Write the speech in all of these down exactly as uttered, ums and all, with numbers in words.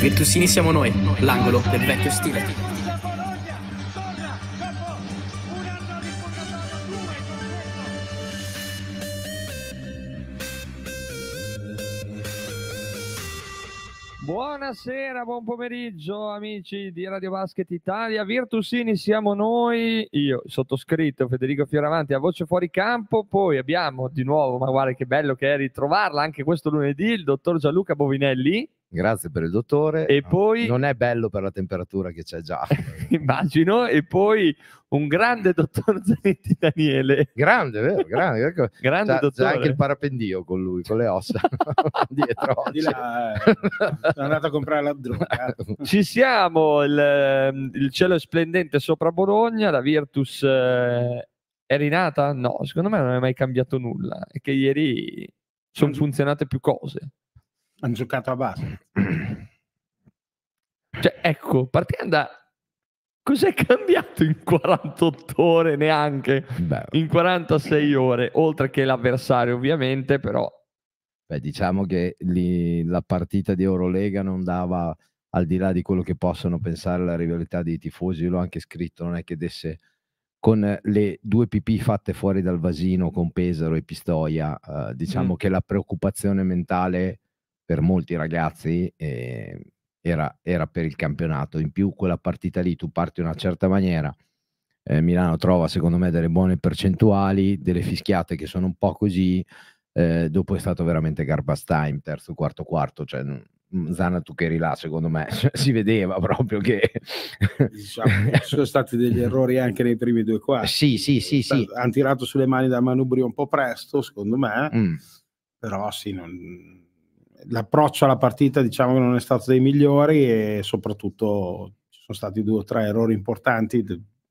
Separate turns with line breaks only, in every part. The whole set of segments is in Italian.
Virtusini siamo noi, l'angolo del vecchio stile.
Buonasera, buon pomeriggio amici di Radio Basket Italia. Virtusini siamo noi, io sottoscritto Federico Fioravanti a voce fuori campo, poi abbiamo di nuovo, ma guarda che bello che è ritrovarla anche questo lunedì, il dottor Gianluca Bovinelli.
Grazie per il dottore.
E poi
non è bello per la temperatura che c'è già.
Immagino. E poi un grande dottor Zanetti Daniele.
Grande, vero? Grande,
grande
c'è,
dottore.
c'è anche il parapendio con lui, con le ossa dietro.
Di là, eh, sono andato a comprare la droga.
Ci siamo, il, il cielo è splendente sopra Bologna, la Virtus eh, è rinata? No, secondo me non è mai cambiato nulla, è che ieri sono funzionate più cose.
Hanno giocato a base.
Cioè, ecco, partendo da cos'è cambiato in quarantotto ore neanche?
Beh,
in quarantasei ore, oltre che l'avversario ovviamente, però.
Beh, diciamo che lì, la partita di Eurolega non dava, al di là di quello che possono pensare la rivalità dei tifosi, io l'ho anche scritto, non è che desse con le due pipì fatte fuori dal vasino con Pesaro e Pistoia, eh, diciamo mm. che la preoccupazione mentale per molti ragazzi eh, era, era per il campionato. In più quella partita lì tu parti in una certa maniera, eh, Milano trova secondo me delle buone percentuali, delle fischiate che sono un po' così, eh, dopo è stato veramente garbage time, terzo, quarto, quarto, cioè Zana tu che eri là secondo me si vedeva proprio che
diciamo, ci sono stati degli errori anche nei primi due quarti.
Sì, sì, sì, sì.
Hanno tirato sulle mani da Manubrio un po' presto secondo me,
mm.
però sì, non... l'approccio alla partita diciamo che non è stato dei migliori e soprattutto ci sono stati due o tre errori importanti,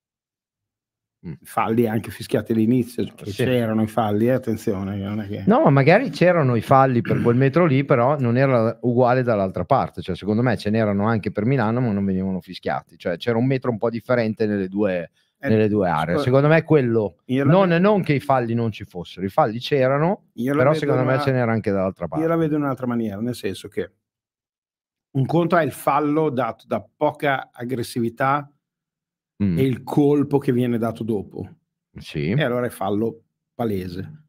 mm. falli anche fischiati all'inizio, che sì. C'erano i falli, eh, attenzione non è che...
no, ma magari c'erano i falli per quel metro lì, però non era uguale dall'altra parte, cioè secondo me ce n'erano anche per Milano ma non venivano fischiati, cioè c'era un metro un po' differente nelle due, eh, nelle due aree, secondo me quello non, vedo... non che i falli non ci fossero, i falli c'erano, però secondo
una...
me ce n'era anche dall'altra parte.
Io la vedo in un'altra maniera, nel senso che un conto è il fallo dato da poca aggressività mm. e il colpo che viene dato dopo,
sì.
E allora è fallo palese.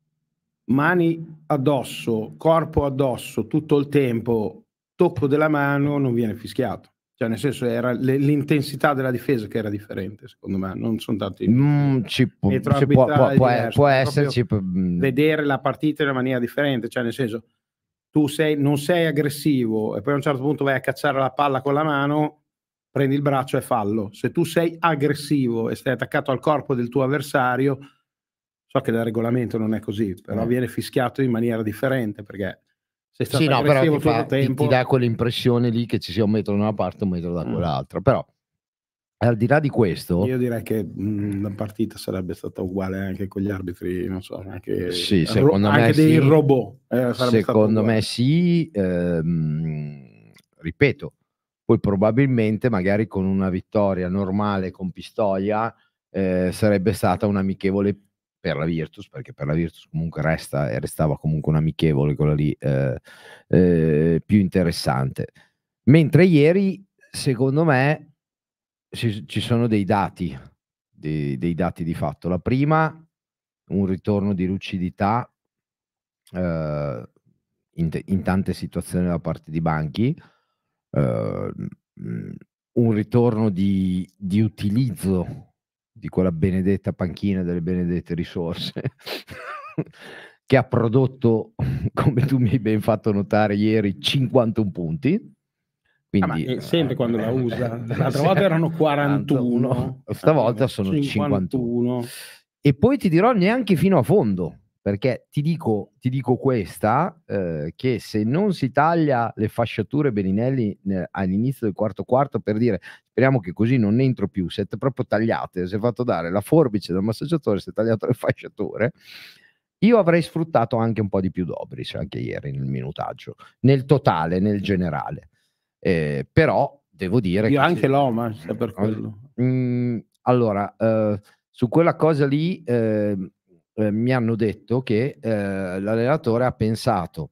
Mani addosso, corpo addosso tutto il tempo, tocco della mano non viene fischiato, cioè nel senso era l'intensità della difesa che era differente secondo me, non sono tanti
mm, ci può, ci può, può, può, può esserci
vedere la partita in una maniera differente, cioè nel senso tu sei, non sei aggressivo e poi a un certo punto vai a cacciare la palla con la mano, prendi il braccio e fallo. Se tu sei aggressivo e stai attaccato al corpo del tuo avversario, so che nel regolamento non è così, però no. Viene fischiato in maniera differente perché sei stato
sì, no, però ti, fa,
tempo...
ti, ti dà quell'impressione lì che ci sia un metro da una parte e un metro da quell'altra, mm. però al di là di questo
io direi che mh, la partita sarebbe stata uguale anche con gli arbitri, non so, anche,
sì, secondo
anche
me
dei
sì.
robot eh,
secondo me sì, ehm, ripeto, poi probabilmente magari con una vittoria normale con Pistoia eh, sarebbe stata un'amichevole per la Virtus, perché per la Virtus comunque resta e restava comunque un'amichevole, quella lì eh, eh, più interessante, mentre ieri secondo me ci, ci sono dei dati dei, dei dati di fatto. La prima, un ritorno di lucidità eh, in, in tante situazioni da parte di Banchi, eh, un ritorno di, di utilizzo di quella benedetta panchina, delle benedette risorse che ha prodotto, come tu mi hai ben fatto notare ieri, cinquantuno punti. Quindi,
ah, sempre quando la usa, l'altra volta erano quarantuno,
stavolta sono cinquantuno. E poi ti dirò neanche fino a fondo, perché ti dico, ti dico questa, eh, che se non si taglia le fasciature Beninelli eh, all'inizio del quarto quarto, per dire speriamo che così non entro più, siete proprio tagliate, si è fatto dare la forbice dal massaggiatore, si è tagliato le fasciature, io avrei sfruttato anche un po' di più Dobris anche ieri nel minutaggio, nel totale, nel generale. Eh, però devo dire
io
che
anche l'Oma per quello.
Mm, allora eh, su quella cosa lì eh, eh, mi hanno detto che eh, l'allenatore ha pensato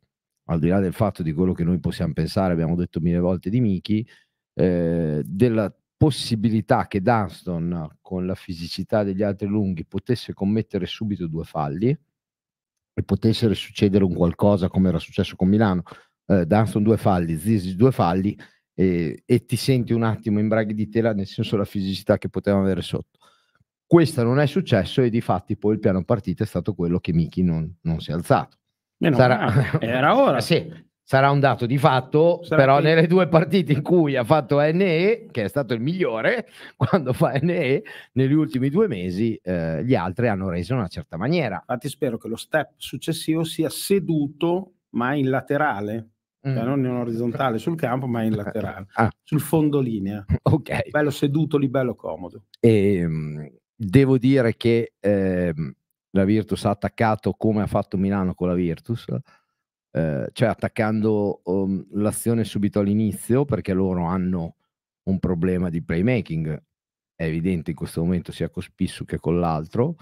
al di là del fatto di quello che noi possiamo pensare, abbiamo detto mille volte di Miki, eh, della possibilità che Dunston, con la fisicità degli altri lunghi, potesse commettere subito due falli e potesse succedere un qualcosa come era successo con Milano. eh, Dunston due falli, Zizic due falli, e, e ti senti un attimo in braghi di tela, nel senso la fisicità che potevano avere sotto. Questo non è successo e difatti poi il piano partita è stato quello che Miki non, non si è alzato.
Meno
Sarà...
male, era ora.
sì, sarà un dato di fatto,
Sarà
però
che...
nelle due partite in cui ha fatto N E, che è stato il migliore, quando fa N E, negli ultimi due mesi eh, gli altri hanno reso in una certa maniera.
Infatti spero che lo step successivo sia seduto, ma in laterale, mm. cioè non in orizzontale sul campo, ma in laterale, ah. sul fondo linea.
Ok.
Bello seduto lì, bello comodo.
E, mh, devo dire che eh, la Virtus ha attaccato come ha fatto Milano con la Virtus, eh, cioè attaccando um, l'azione subito all'inizio, perché loro hanno un problema di playmaking, è evidente in questo momento sia con Spissu che con l'altro,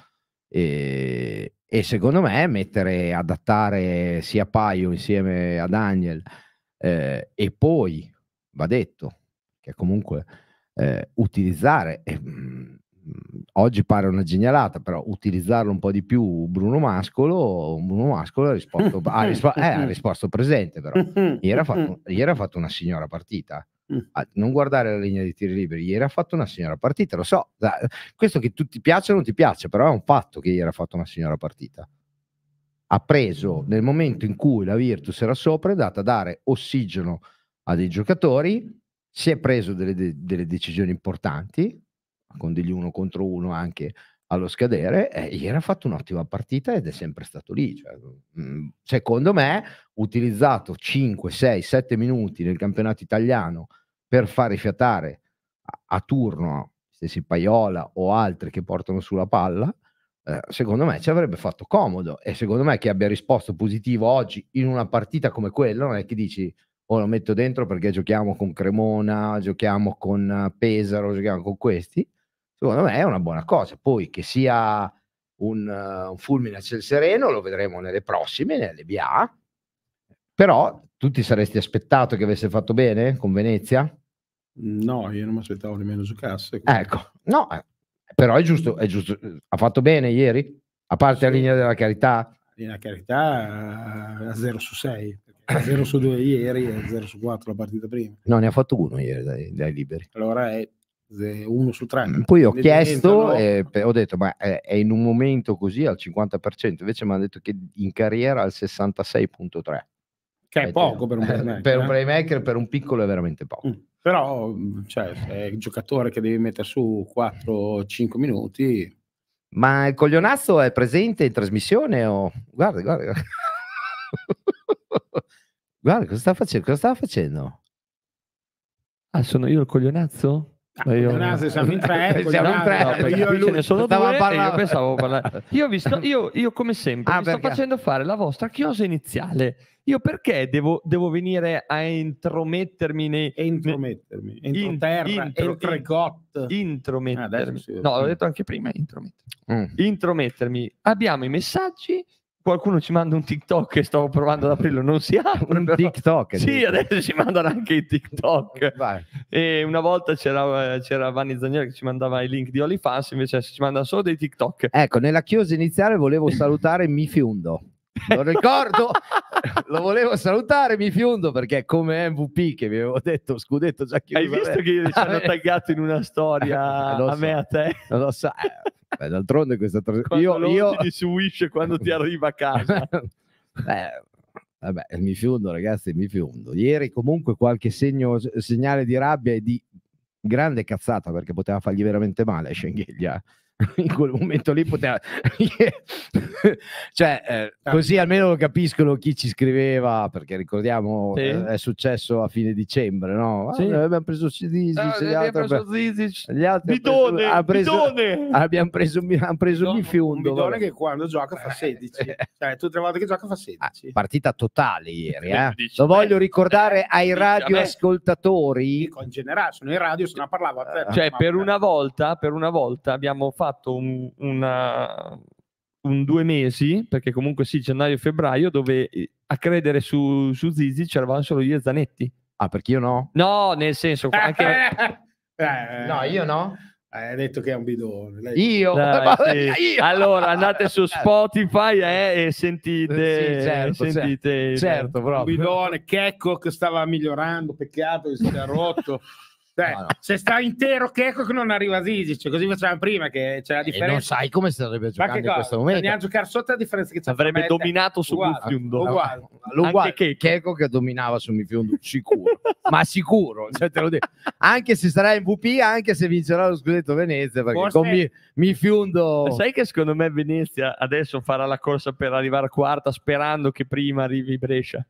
e, e secondo me mettere, adattare sia Paio insieme a Daniel, eh, e poi, va detto, che comunque eh, utilizzare... Eh, oggi pare una genialata, però utilizzarlo un po' di più Bruno Mascolo, Bruno Mascolo ha risposto, ha rispo- eh, ha risposto presente, però ieri ha fatto, ieri ha fatto una signora partita. Ah, non guardare la linea di tiri liberi, ieri ha fatto una signora partita, lo so, questo che tu ti piace o non ti piace, però è un fatto che ieri ha fatto una signora partita. Ha preso nel momento in cui la Virtus era sopra, è andata a dare ossigeno a dei giocatori, si è preso delle, de- delle decisioni importanti, con degli uno contro uno anche allo scadere, e ieri ha fatto un'ottima partita ed è sempre stato lì. Cioè, mh, secondo me, utilizzato cinque, sei, sette minuti nel campionato italiano per far rifiatare a, a turno stessi Paiola o altri che portano sulla palla, eh, secondo me ci avrebbe fatto comodo, e secondo me che abbia risposto positivo oggi in una partita come quella, non è che dici o lo metto dentro perché giochiamo con Cremona, giochiamo con Pesaro, giochiamo con questi. Secondo me è una buona cosa. Poi che sia un, uh, un fulmine a ciel sereno lo vedremo nelle prossime, nelle B A, però tu ti saresti aspettato che avesse fatto bene con Venezia?
No, io non mi aspettavo nemmeno giocasse.
Ecco, no, eh, però è giusto, è giusto, ha fatto bene ieri, a parte sì. La linea della carità?
La linea della carità a zero su sei, zero su due ieri e zero su quattro la partita prima.
No, ne ha fatto uno ieri dai, dai liberi.
Allora è uno su tre.
Poi ho chiesto e ho detto ma è, è in un momento così al cinquanta per cento, invece mi hanno detto che in carriera al sessantasei virgola tre,
che è poco per un playmaker,
per un
eh?
playmaker, per un piccolo è veramente poco.
Mm. Però cioè, se è il giocatore che devi mettere su quattro cinque minuti.
Ma il coglionazzo è presente in trasmissione o guarda guarda guarda, guarda cosa sta facendo, cosa stava facendo?
Ah, sono io il coglionazzo?
Ah, io... Coglionazzo, siamo in tre,
siamo in tre.
No,
io
qui ce ne sono due
parlando...
e io pensavo parlare. Io, vi sto, io, io come sempre
ah,
vi
perché?
sto facendo fare la vostra chiosa iniziale. Io perché devo, devo venire a intromettermi nei...
Intromettermi, entro
in,
terra,
intro,
entro i got.
Intromettermi.
Ah,
no, l'ho detto anche prima, intromettermi.
Mm.
Intromettermi. Abbiamo i messaggi, qualcuno ci manda un TikTok che stavo provando ad aprirlo, non si apre.
Un
però...
TikTok?
Sì, dico. Adesso ci mandano anche i TikTok.
Vai.
E una volta c'era, c'era Vanni Zanieri che ci mandava i link di OnlyFans, invece adesso ci mandano solo dei TikTok.
Ecco, nella chiosa iniziale volevo salutare Mi Fiundo. Lo ricordo, lo volevo salutare Mi Fiundo perché come M V P che vi avevo detto scudetto già chiuso.
Hai visto che ci hanno taggato in una storia a
so.
me e a te?
Non lo so. Beh, d'altronde questa
trasmissione
io, io...
ti su Wish quando ti arriva a casa.
Beh, vabbè, Mi Fiundo ragazzi, Mi Fiundo. Ieri comunque qualche segno, segnale di rabbia e di grande cazzata perché poteva fargli veramente male Schengelia. In quel momento lì poteva cioè eh, così almeno lo capiscono chi ci scriveva, perché ricordiamo sì. eh, è successo a fine dicembre, no?
Sì.
Ah, abbiamo preso Zizic,
ah,
gli altri
preso Zizic.
Gli altri
bidone,
ha preso,
bidone.
abbiamo preso, abbiamo preso
no,
Mi Fiundo,
un bidone che quando gioca fa sedici, cioè tutte le volte che gioca fa sedici.
Ah, partita totale ieri, eh? Lo voglio ricordare ai radioascoltatori,
in generale, sono in radio, se ne parlava
cioè per una volta per una volta abbiamo fatto un, una un due mesi, perché comunque sì, gennaio e febbraio, dove eh, a credere su, su Zizi c'eravamo solo io e Zanetti.
Ah, perché io no?
No, nel senso, anche...
Eh,
No, io no.
Hai detto che è un bidone. Lei-
Io?
Dai,
Vabbè,
sì.
io.
Allora andate su Spotify eh, e sentite,
Sì, certo,
sentite
certo,
un
proprio.
bidone, Checco che stava migliorando, peccato che si sia rotto. Cioè,
No, no.
se sta intero Checco che non arriva Zizi, cioè, così facevamo prima che c'è la
E
differenza.
non sai come starebbe
Ma
giocando
che
in
cosa?
questo momento.
Andiamo a giocare sotto la differenza che c'è.
avrebbe
fra me e te.
dominato su
Uguale,
Bufiundo.
uguale.
L'uguale,
Anche
Checco che dominava su Mifiondo sicuro, ma sicuro, cioè te lo dico. Anche se sarà in V P, anche se vincerà lo scudetto Venezia, perché
Forse-
con Mi- Mifiondo
Sai che secondo me Venezia adesso farà la corsa per arrivare a quarta sperando che prima arrivi Brescia?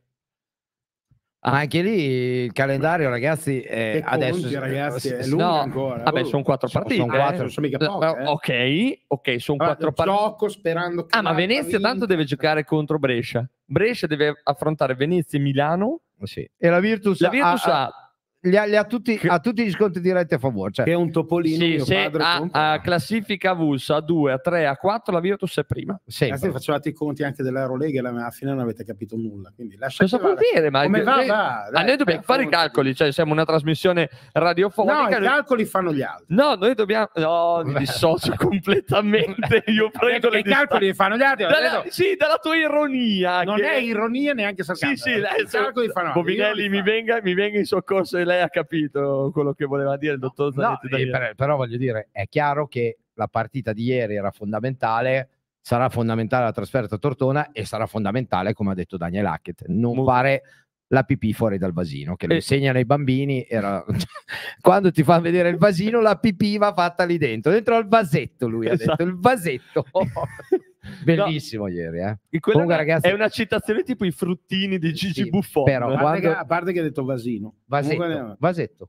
ma anche lì il calendario, ragazzi, è
Che
adesso
conti, ragazzi, è
s-
lungo
No,
ancora.
vabbè,
Oh,
sono quattro
sono-
partite.
sono
eh.
quattro,
non sono mica
No,
poche, eh.
Ok, ok, sono
Allora,
quattro partite.
gioco sperando che
Ah, ma
l'altra
Venezia tanto
vinca.
deve giocare contro Brescia. Brescia deve affrontare Venezia e Milano.
sì. E la Virtus,
La Virtus
ha,
ha,
li ha, li ha tutti,
Che-
ha tutti gli sconti diretti a favore, cioè,
Che è un topolino,
sì,
mio
se
padre
ha,
compra.
ha classifica avulsa a due, a tre, a quattro, la Virtus è prima.
sempre.
Ragazzi, facevate i conti anche dell'Eurolega e alla fine non avete capito nulla. Quindi lasciate
Cosa vuol
vada.
dire? Ma,
Come va,
noi,
va,
ma
dai,
noi dobbiamo
fai
fare i
conti.
calcoli, cioè siamo una trasmissione
No,
radiofonica.
i
noi-
calcoli fanno gli altri.
No, noi dobbiamo. No, mi
Beh.
dissocio completamente. Io prendo
Che
le
i calcoli li fanno gli altri. ho
Dalla,
detto,
sì, dalla tua ironia.
non
che-
è ironia neanche
Sì,
sarcasmo.
sì, lei,
I calcoli li fanno altri, io
Bovinelli
non
mi
li faccio.
venga, mi venga in soccorso e lei ha capito quello che voleva dire il dottor
No,
Zanetti.
eh,
Daniele.
per- però voglio dire, è chiaro che la partita di ieri era fondamentale, sarà fondamentale la trasferta a Tortona e sarà fondamentale, come ha detto Daniel Hackett, non
Mo-
fare la pipì fuori dal vasino, che lo
Eh.
insegnano ai bambini. Era... Quando ti fa vedere il vasino, la pipì va fatta lì dentro, dentro al vasetto, lui ha
Esatto.
detto, il vasetto. Bellissimo ieri, eh.
E quella
Comunque, ragazzi,
è una citazione tipo i fruttini di Gigi
Sì,
Buffon.
però-
A parte,
quando-
che, a parte che ha detto vasino.
vasetto,
Comunque-
vasetto.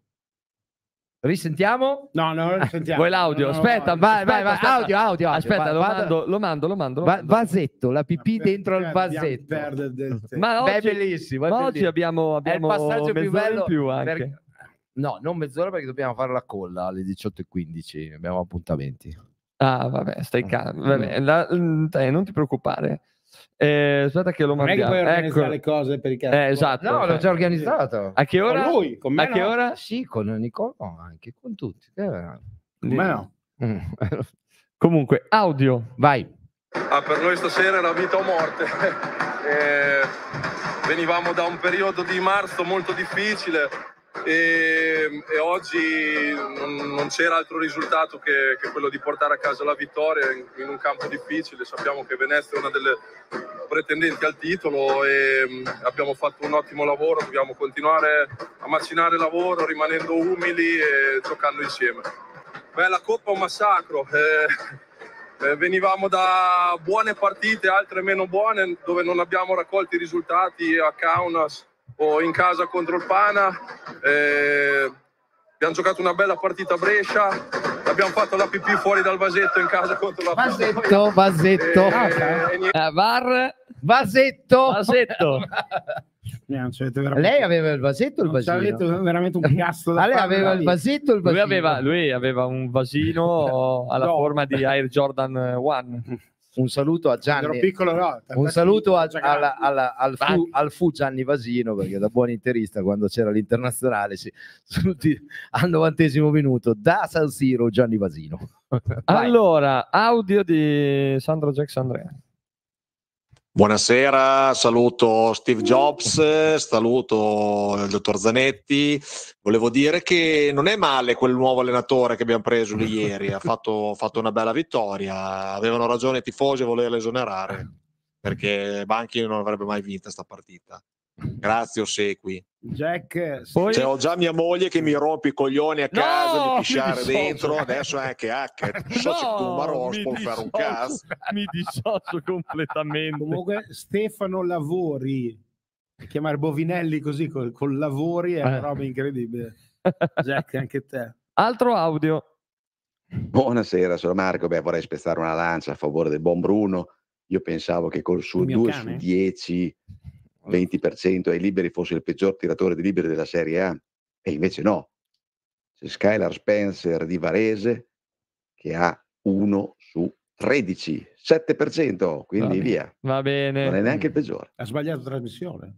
Risentiamo?
No, no, non sentiamo.
Vuoi l'audio?
No, no,
Aspetta,
no,
vai,
aspetta,
vai, vai,
aspetta.
audio, audio, audio.
Aspetta,
Va-
lo,
vado-
mando, lo mando, lo mando. lo
Va-
mando.
vasetto, la pipì
Per-
dentro il
perdiamo-
vasetto.
perde del tempo.
Ma
Beh,
oggi,
è bellissimo, è
ma oggi
bellissimo.
abbiamo,
È il
abbiamo
passaggio più
mezz'ora
bello
in più anche.
perché- No, non mezz'ora perché dobbiamo fare la colla alle diciotto e quindici, abbiamo appuntamenti.
Ah, vabbè, stai calmo.
Mm.
Vabbè, la- mm, te, non ti preoccupare. Eh, aspetta che lo
Non è che
mandiamo.
puoi organizzare
Ecco.
le cose per i cazzi.
Eh, esatto.
No, l'ho già organizzato.
A che ora?
Con lui, con me
A che
no.
ora?
Sì, con Nicola, anche con tutti. Eh,
Con me no.
mm.
Comunque, audio.
Vai.
Ah, per noi stasera era vita o morte. Eh, venivamo da un periodo di marzo molto difficile e, e oggi non, non c'era altro risultato che, che quello di portare a casa la vittoria in, in un campo difficile. Sappiamo che Venezia è una delle pretendenti al titolo e mh, abbiamo fatto un ottimo lavoro, dobbiamo continuare a macinare lavoro rimanendo umili e giocando insieme. Beh, la Coppa è un massacro. eh, Eh, venivamo da buone partite, altre meno buone, dove non abbiamo raccolto i risultati a Kaunas o in casa contro il Pana. Eh, abbiamo giocato una bella partita a Brescia, abbiamo fatto la pipì fuori dal vasetto in casa contro la
Vasetto, vasetto.
Eh, e niente.
Eh, var.
Vasetto.
Vasetto.
Eh, non ci avete veramente-
Lei aveva il vasetto o il
non ci
vasino?
avete veramente un cazzo da
Ma lei
fare.
aveva il vasetto o il
Lui
vasino?
aveva, lui aveva un vasino alla
No.
forma di Air Jordan One.
Un saluto a
Quando ero
Gianni.
piccolo, no.
Un saluto a-
Già
alla- alla- al, fu,
Vai.
al fu Gianni Vasino, perché da buon interista quando c'era l'internazionale sì, tutti al novantesimo minuto da San Siro Gianni Vasino. Vai.
Allora, audio di Sandro Jax Andrea.
Buonasera, saluto Steve Jobs, saluto il dottor Zanetti. Volevo dire che non è male quel nuovo allenatore che abbiamo preso lì ieri, ha fatto, fatto una bella vittoria. Avevano ragione i tifosi a volerlo esonerare, perché Banchi non avrebbe mai vinto sta partita. Grazie, ossequi.
Jack, sì.
Poi-
Cioè, ho già mia moglie che mi rompe i coglioni a
No,
casa di
mi
pisciare
dissocio.
dentro, adesso anche Hackett. Non so se tu un maros
mi
può fare un
dissocio-
cazzo.
Mi dissocio completamente.
Comunque Stefano Lavori, chiamare Bovinelli così col, col lavori è una
Eh.
roba incredibile. Jack, anche te.
Altro audio.
Buonasera, sono Marco. Beh, vorrei spezzare una lancia a favore del buon Bruno. Io pensavo che col suo
Il mio
due
cane?
su dieci, venti per cento ai liberi fosse il peggior tiratore di liberi della Serie A. E invece no. C'è Skylar Spencer di Varese che ha uno su tredici, sette per cento, quindi
Va
via.
Va bene.
Non è neanche il peggiore.
Ha sbagliato trasmissione.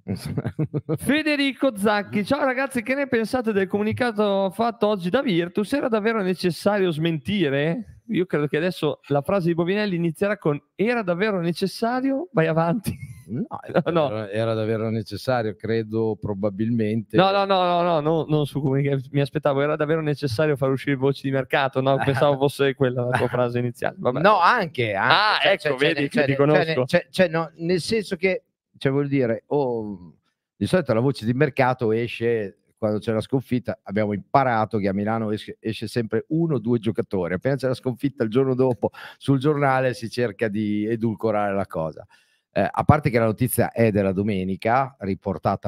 Federico Zacchi, ciao ragazzi, che ne pensate del comunicato fatto oggi da Virtus? Era davvero necessario smentire? Io credo che adesso la frase di Bovinelli inizierà con era davvero necessario? Vai avanti.
No,
No.
Era, era davvero necessario, credo, probabilmente.
No, no, no, no, no, no, non su comunicare. Mi aspettavo, era davvero necessario far uscire voci di mercato, no? Pensavo fosse quella la tua frase iniziale. Vabbè.
No, anche, anche.
Ah,
Cioè,
ecco,
cioè,
vedi
cioè,
che
cioè,
ti conosco.
cioè, cioè, cioè, no, nel senso che, cioè, vuol dire, oh, di solito la voce di mercato esce quando c'è la sconfitta. Abbiamo imparato che a Milano esce, esce sempre uno o due giocatori. Appena c'è la sconfitta, il giorno dopo sul giornale si cerca di edulcorare la cosa. Eh, a parte che la notizia è della domenica, riportata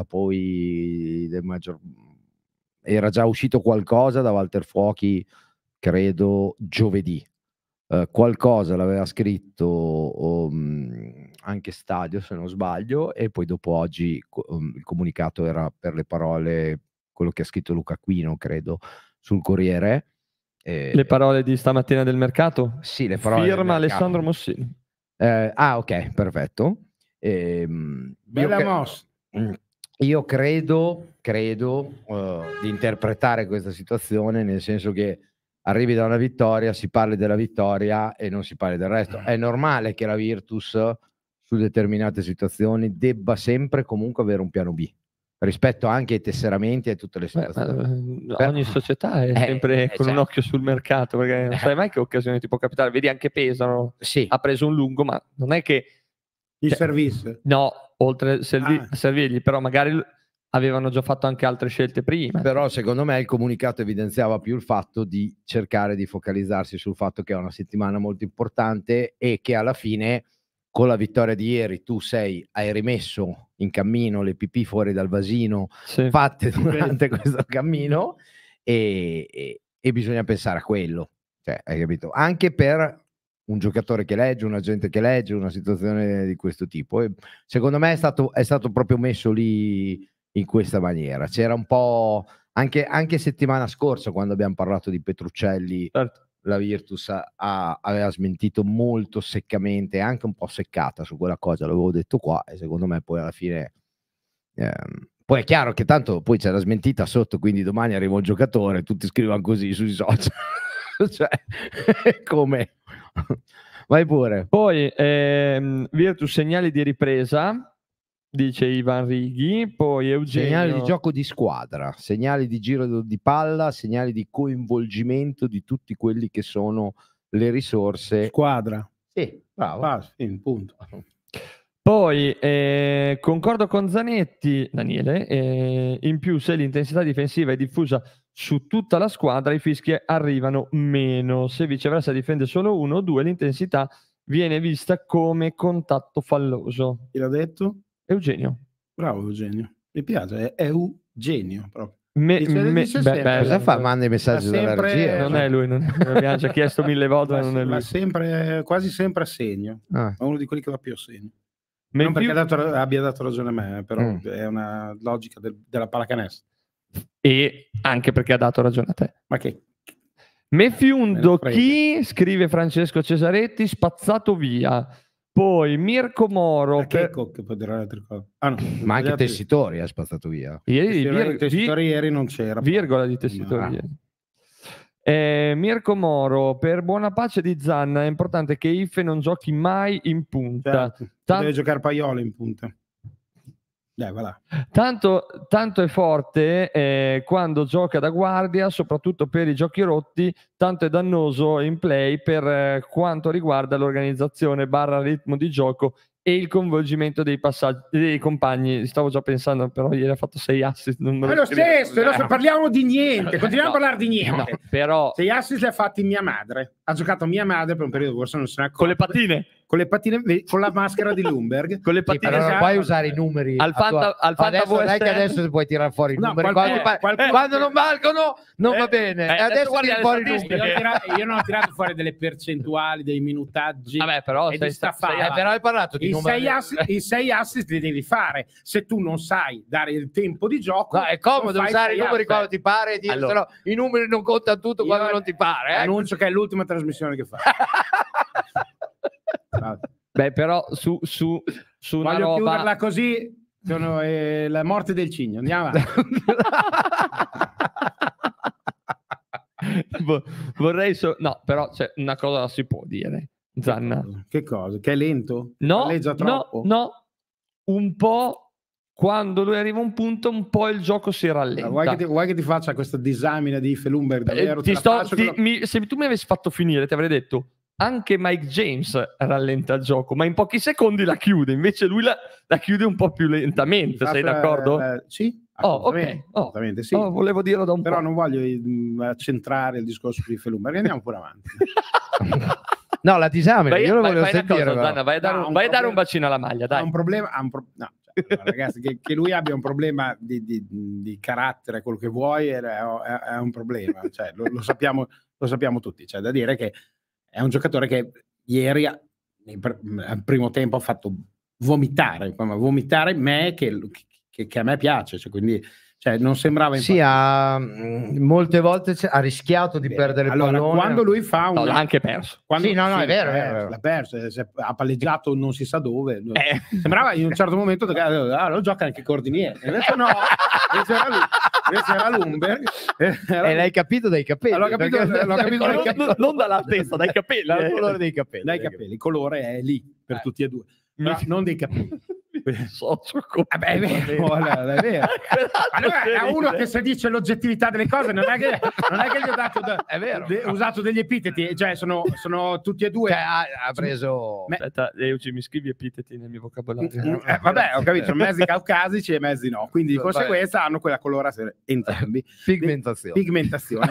poi del maggior... era già uscito qualcosa da Walter Fuochi, credo giovedì. Eh, qualcosa l'aveva scritto um, anche Stadio, se non sbaglio, e poi dopo oggi um, il comunicato era per le parole, quello che ha scritto Luca Quino, credo, sul Corriere. Eh,
Le parole di stamattina del mercato?
Sì, le parole del
Firma
mercato.
Alessandro Mossini.
Eh, ah, ok, perfetto. Ehm,
Bella
io,
mossa.
cre- io credo, credo uh, di interpretare questa situazione nel senso che arrivi da una vittoria, si parli della vittoria e non si parli del resto. È normale che la Virtus su determinate situazioni debba sempre comunque avere un piano B rispetto anche ai tesseramenti e a tutte le
Beh,
situazioni.
ma, eh,
Per-
ogni società è
Eh,
sempre
eh,
con un
certo.
occhio sul mercato, perché non
Eh.
sai mai che occasione ti può capitare. Vedi anche Pesaro,
Sì,
ha preso un lungo, ma non è che...
Il
Cioè,
service.
No, oltre a servi-
Ah.
a servirgli, però magari l- avevano già fatto anche altre scelte prima.
però secondo me il comunicato evidenziava più il fatto di cercare di focalizzarsi sul fatto che è una settimana molto importante e che alla fine con la vittoria di ieri tu sei, hai rimesso in cammino le pipì fuori dal vasino
Sì.
fatte durante questo cammino e, e- e bisogna pensare a quello, cioè, hai capito? Anche per un giocatore che legge, un agente che legge, una situazione di questo tipo. E secondo me è stato, è stato proprio messo lì in questa maniera. C'era un po' anche, anche settimana scorsa quando abbiamo parlato di Petruccelli,
Certo.
la Virtus ha- ha- aveva smentito molto seccamente, anche un po' seccata su quella cosa, l'avevo detto qua e secondo me poi alla fine ehm, poi è chiaro che tanto poi c'è la smentita sotto, quindi domani arriva un giocatore, tutti scrivono così sui social. Cioè, come? Vai pure.
Poi ehm, Virtus segnali di ripresa, dice Ivan Righi, poi Eugenio...
Segnali di gioco di squadra, segnali di giro di palla, segnali di coinvolgimento di tutti quelli che sono le risorse.
Squadra.
Sì, bravo.
Ah, sì, punto.
Poi eh, concordo con Zanetti, Daniele, eh, in più se l'intensità difensiva è diffusa su tutta la squadra i fischi arrivano meno, se viceversa difende solo uno o due l'intensità viene vista come contatto falloso.
Chi l'ha detto?
Eugenio.
Bravo Eugenio. Mi piace, è Eugenio proprio.
Me,
Dice-
me-
dice
beh,
sempre.
beh,
Cosa fa? Manda i messaggi
Ma
dalla
sempre-
regia?
non è lui, non è- l'abbiamo già chiesto mille volte, ma
Ma,
non è
ma
lui.
sempre, quasi sempre a segno.
Ah.
È uno di quelli che va più a segno.
Me
Non perché
più-
ha dato- abbia dato ragione a me, però
Mm.
è una logica del- della pallacanestro.
E anche perché ha dato ragione a te.
Ma che
Mefiundo
Me ne frega.
chi, scrive Francesco Cesaretti, spazzato via. Poi Mirko Moro.
Ma che
per-
co- che può dire altre cose? Ah, no,
Ma anche
gli altri-
Tessitori ha spazzato via.
Ieri,
Tessitori-
vir-
Tessitori
vi-
ieri non c'era.
virgola di tessitori.
Ah.
ieri. Eh, Mirko Moro, per buona pace di Zanna è importante che Ife non giochi mai in punta.
Certo.
Tan-
Deve giocare Paiolo in punta. Dai, va là.
Tanto, tanto è forte eh, quando gioca da guardia, soprattutto per i giochi rotti, tanto è dannoso in play per eh, quanto riguarda l'organizzazione barra ritmo di gioco e il coinvolgimento dei passaggi dei compagni. Stavo già pensando, però ieri ha fatto sei assist. Non me
È lo
scrivevo.
stesso, è lo stesso, parliamo di niente, continuiamo
No,
a parlare di niente.
no, però
Sei assist li ha fatti mia madre. Ha giocato mia madre per un periodo, forse non se ne è
con le
accorta.
pattine,
Con le pattine, con la maschera di Lumberg.
con le
Sì,
pattine
però non
esatto.
puoi usare i numeri.
Al Fanta-
attua-
al Fanta
adesso, non è che
V S N.
adesso puoi tirare fuori i
No,
numeri.
qualcuno-
Quando, fa-
qualcuno-
quando non valgono, non
Eh,
va bene.
eh,
E
adesso
adesso
guardi
tiri
le
fuori i
statistiche.
numeri.
Io ho, tirato, io non ho tirato fuori delle percentuali, dei minutaggi.
vabbè, però
e
sei,
di sta
sei-
fare.
Eh, però hai parlato di
I
numeri.
sei, assist, I sei assist li devi fare. Se tu non sai dare il tempo di gioco,
No, è comodo
non fai
usare i
sei
numeri
assist.
quando ti pare e dire,
Allora.
se no, i numeri non contano tutto
Io
quando non ti pare. Eh?
Annuncio che è l'ultima trasmissione che fa.
Beh, però su, su, su una
Voglio
roba...
chiuderla così, sono eh, la morte del cigno. Andiamo avanti.
Vorrei so... no, però cioè, una cosa la si può dire, Zanna.
Che cosa? Che cosa? Che è lento?
No,
Palleggia
no,
troppo?
no, un po' quando lui arriva a un punto, un po' il gioco si rallenta.
Ah, vuoi, che ti, vuoi che ti faccia questa disamina di Felumberg davvero?
Eh, ti
Te la
sto-
faccio
ti-
che lo-
mi- se tu mi avessi fatto finire, ti avrei detto anche Mike James rallenta il gioco, ma in pochi secondi la chiude. Invece lui la, la chiude un po' più lentamente.
Faccio,
Sei d'accordo?
eh, sì,
Oh, ok.
assolutamente,
Oh.
assolutamente sì.
Oh, volevo dirlo da un
Però
po'.
non voglio mm, centrare il discorso di Felumberg. Andiamo pure avanti.
No, la disamina,
Vai,
io lo
vai-
volevo
vai una
sentire.
cosa,
però.
Zanna, vai a dare,
No,
un,
un
vai a dare un
problema-
bacino alla maglia,
Ha
dai.
un problema, ha un pro- no, cioè, allora, ragazzi, che, che lui abbia un problema di, di- di carattere, quello che vuoi, è, è- è un problema. Cioè, lo, lo sappiamo, lo sappiamo tutti. C'è da dire che è un giocatore che ieri, ha- nel pr- al primo tempo, ha fatto vomitare, ma vomitare me che, che- che a me piace. Cioè, quindi, cioè, non sembrava
Sì, ha, mh, molte volte c- ha rischiato di perdere il
allora,
pallone.
quando lui fa un
No, l'ha anche perso.
quando,
Sì, no, no, è vero,
l'ha
è vero,
perso,
è vero.
l'ha perso, eh, se- ha palleggiato non si sa dove.
Eh.
Sembrava in un certo momento che ah, lo gioca anche Cordiniere. Invece no, invece era, lui, invece era Lumberg. eh, era-
E l'hai capito dai capelli.
L'ho capito-
perché-
l'ho capito
No,
dai
non,
capelli.
non- non dalla testa, dai capelli.
dal
eh.
colore dei capelli.
dai capelli, il colore è lì per tutti e due, però non dei capelli.
Socio con-
Vabbè, è vero, guarda, è vero. Ma lui è uno che se dice l'oggettività delle cose non è che, non è che gli ho dato da-
È vero.
de- usato degli epiteti, cioè sono, sono tutti e due.
Cioè, ha, ha preso...
Me-
Aspetta, Euci, mi scrivi epiteti nel mio vocabolario.
Eh, vabbè, ho capito, sono mezzi caucasici e mezzi no, quindi di
Vabbè.
conseguenza hanno quella colorazione entrambi.
Pigmentazione.
Pigmentazione.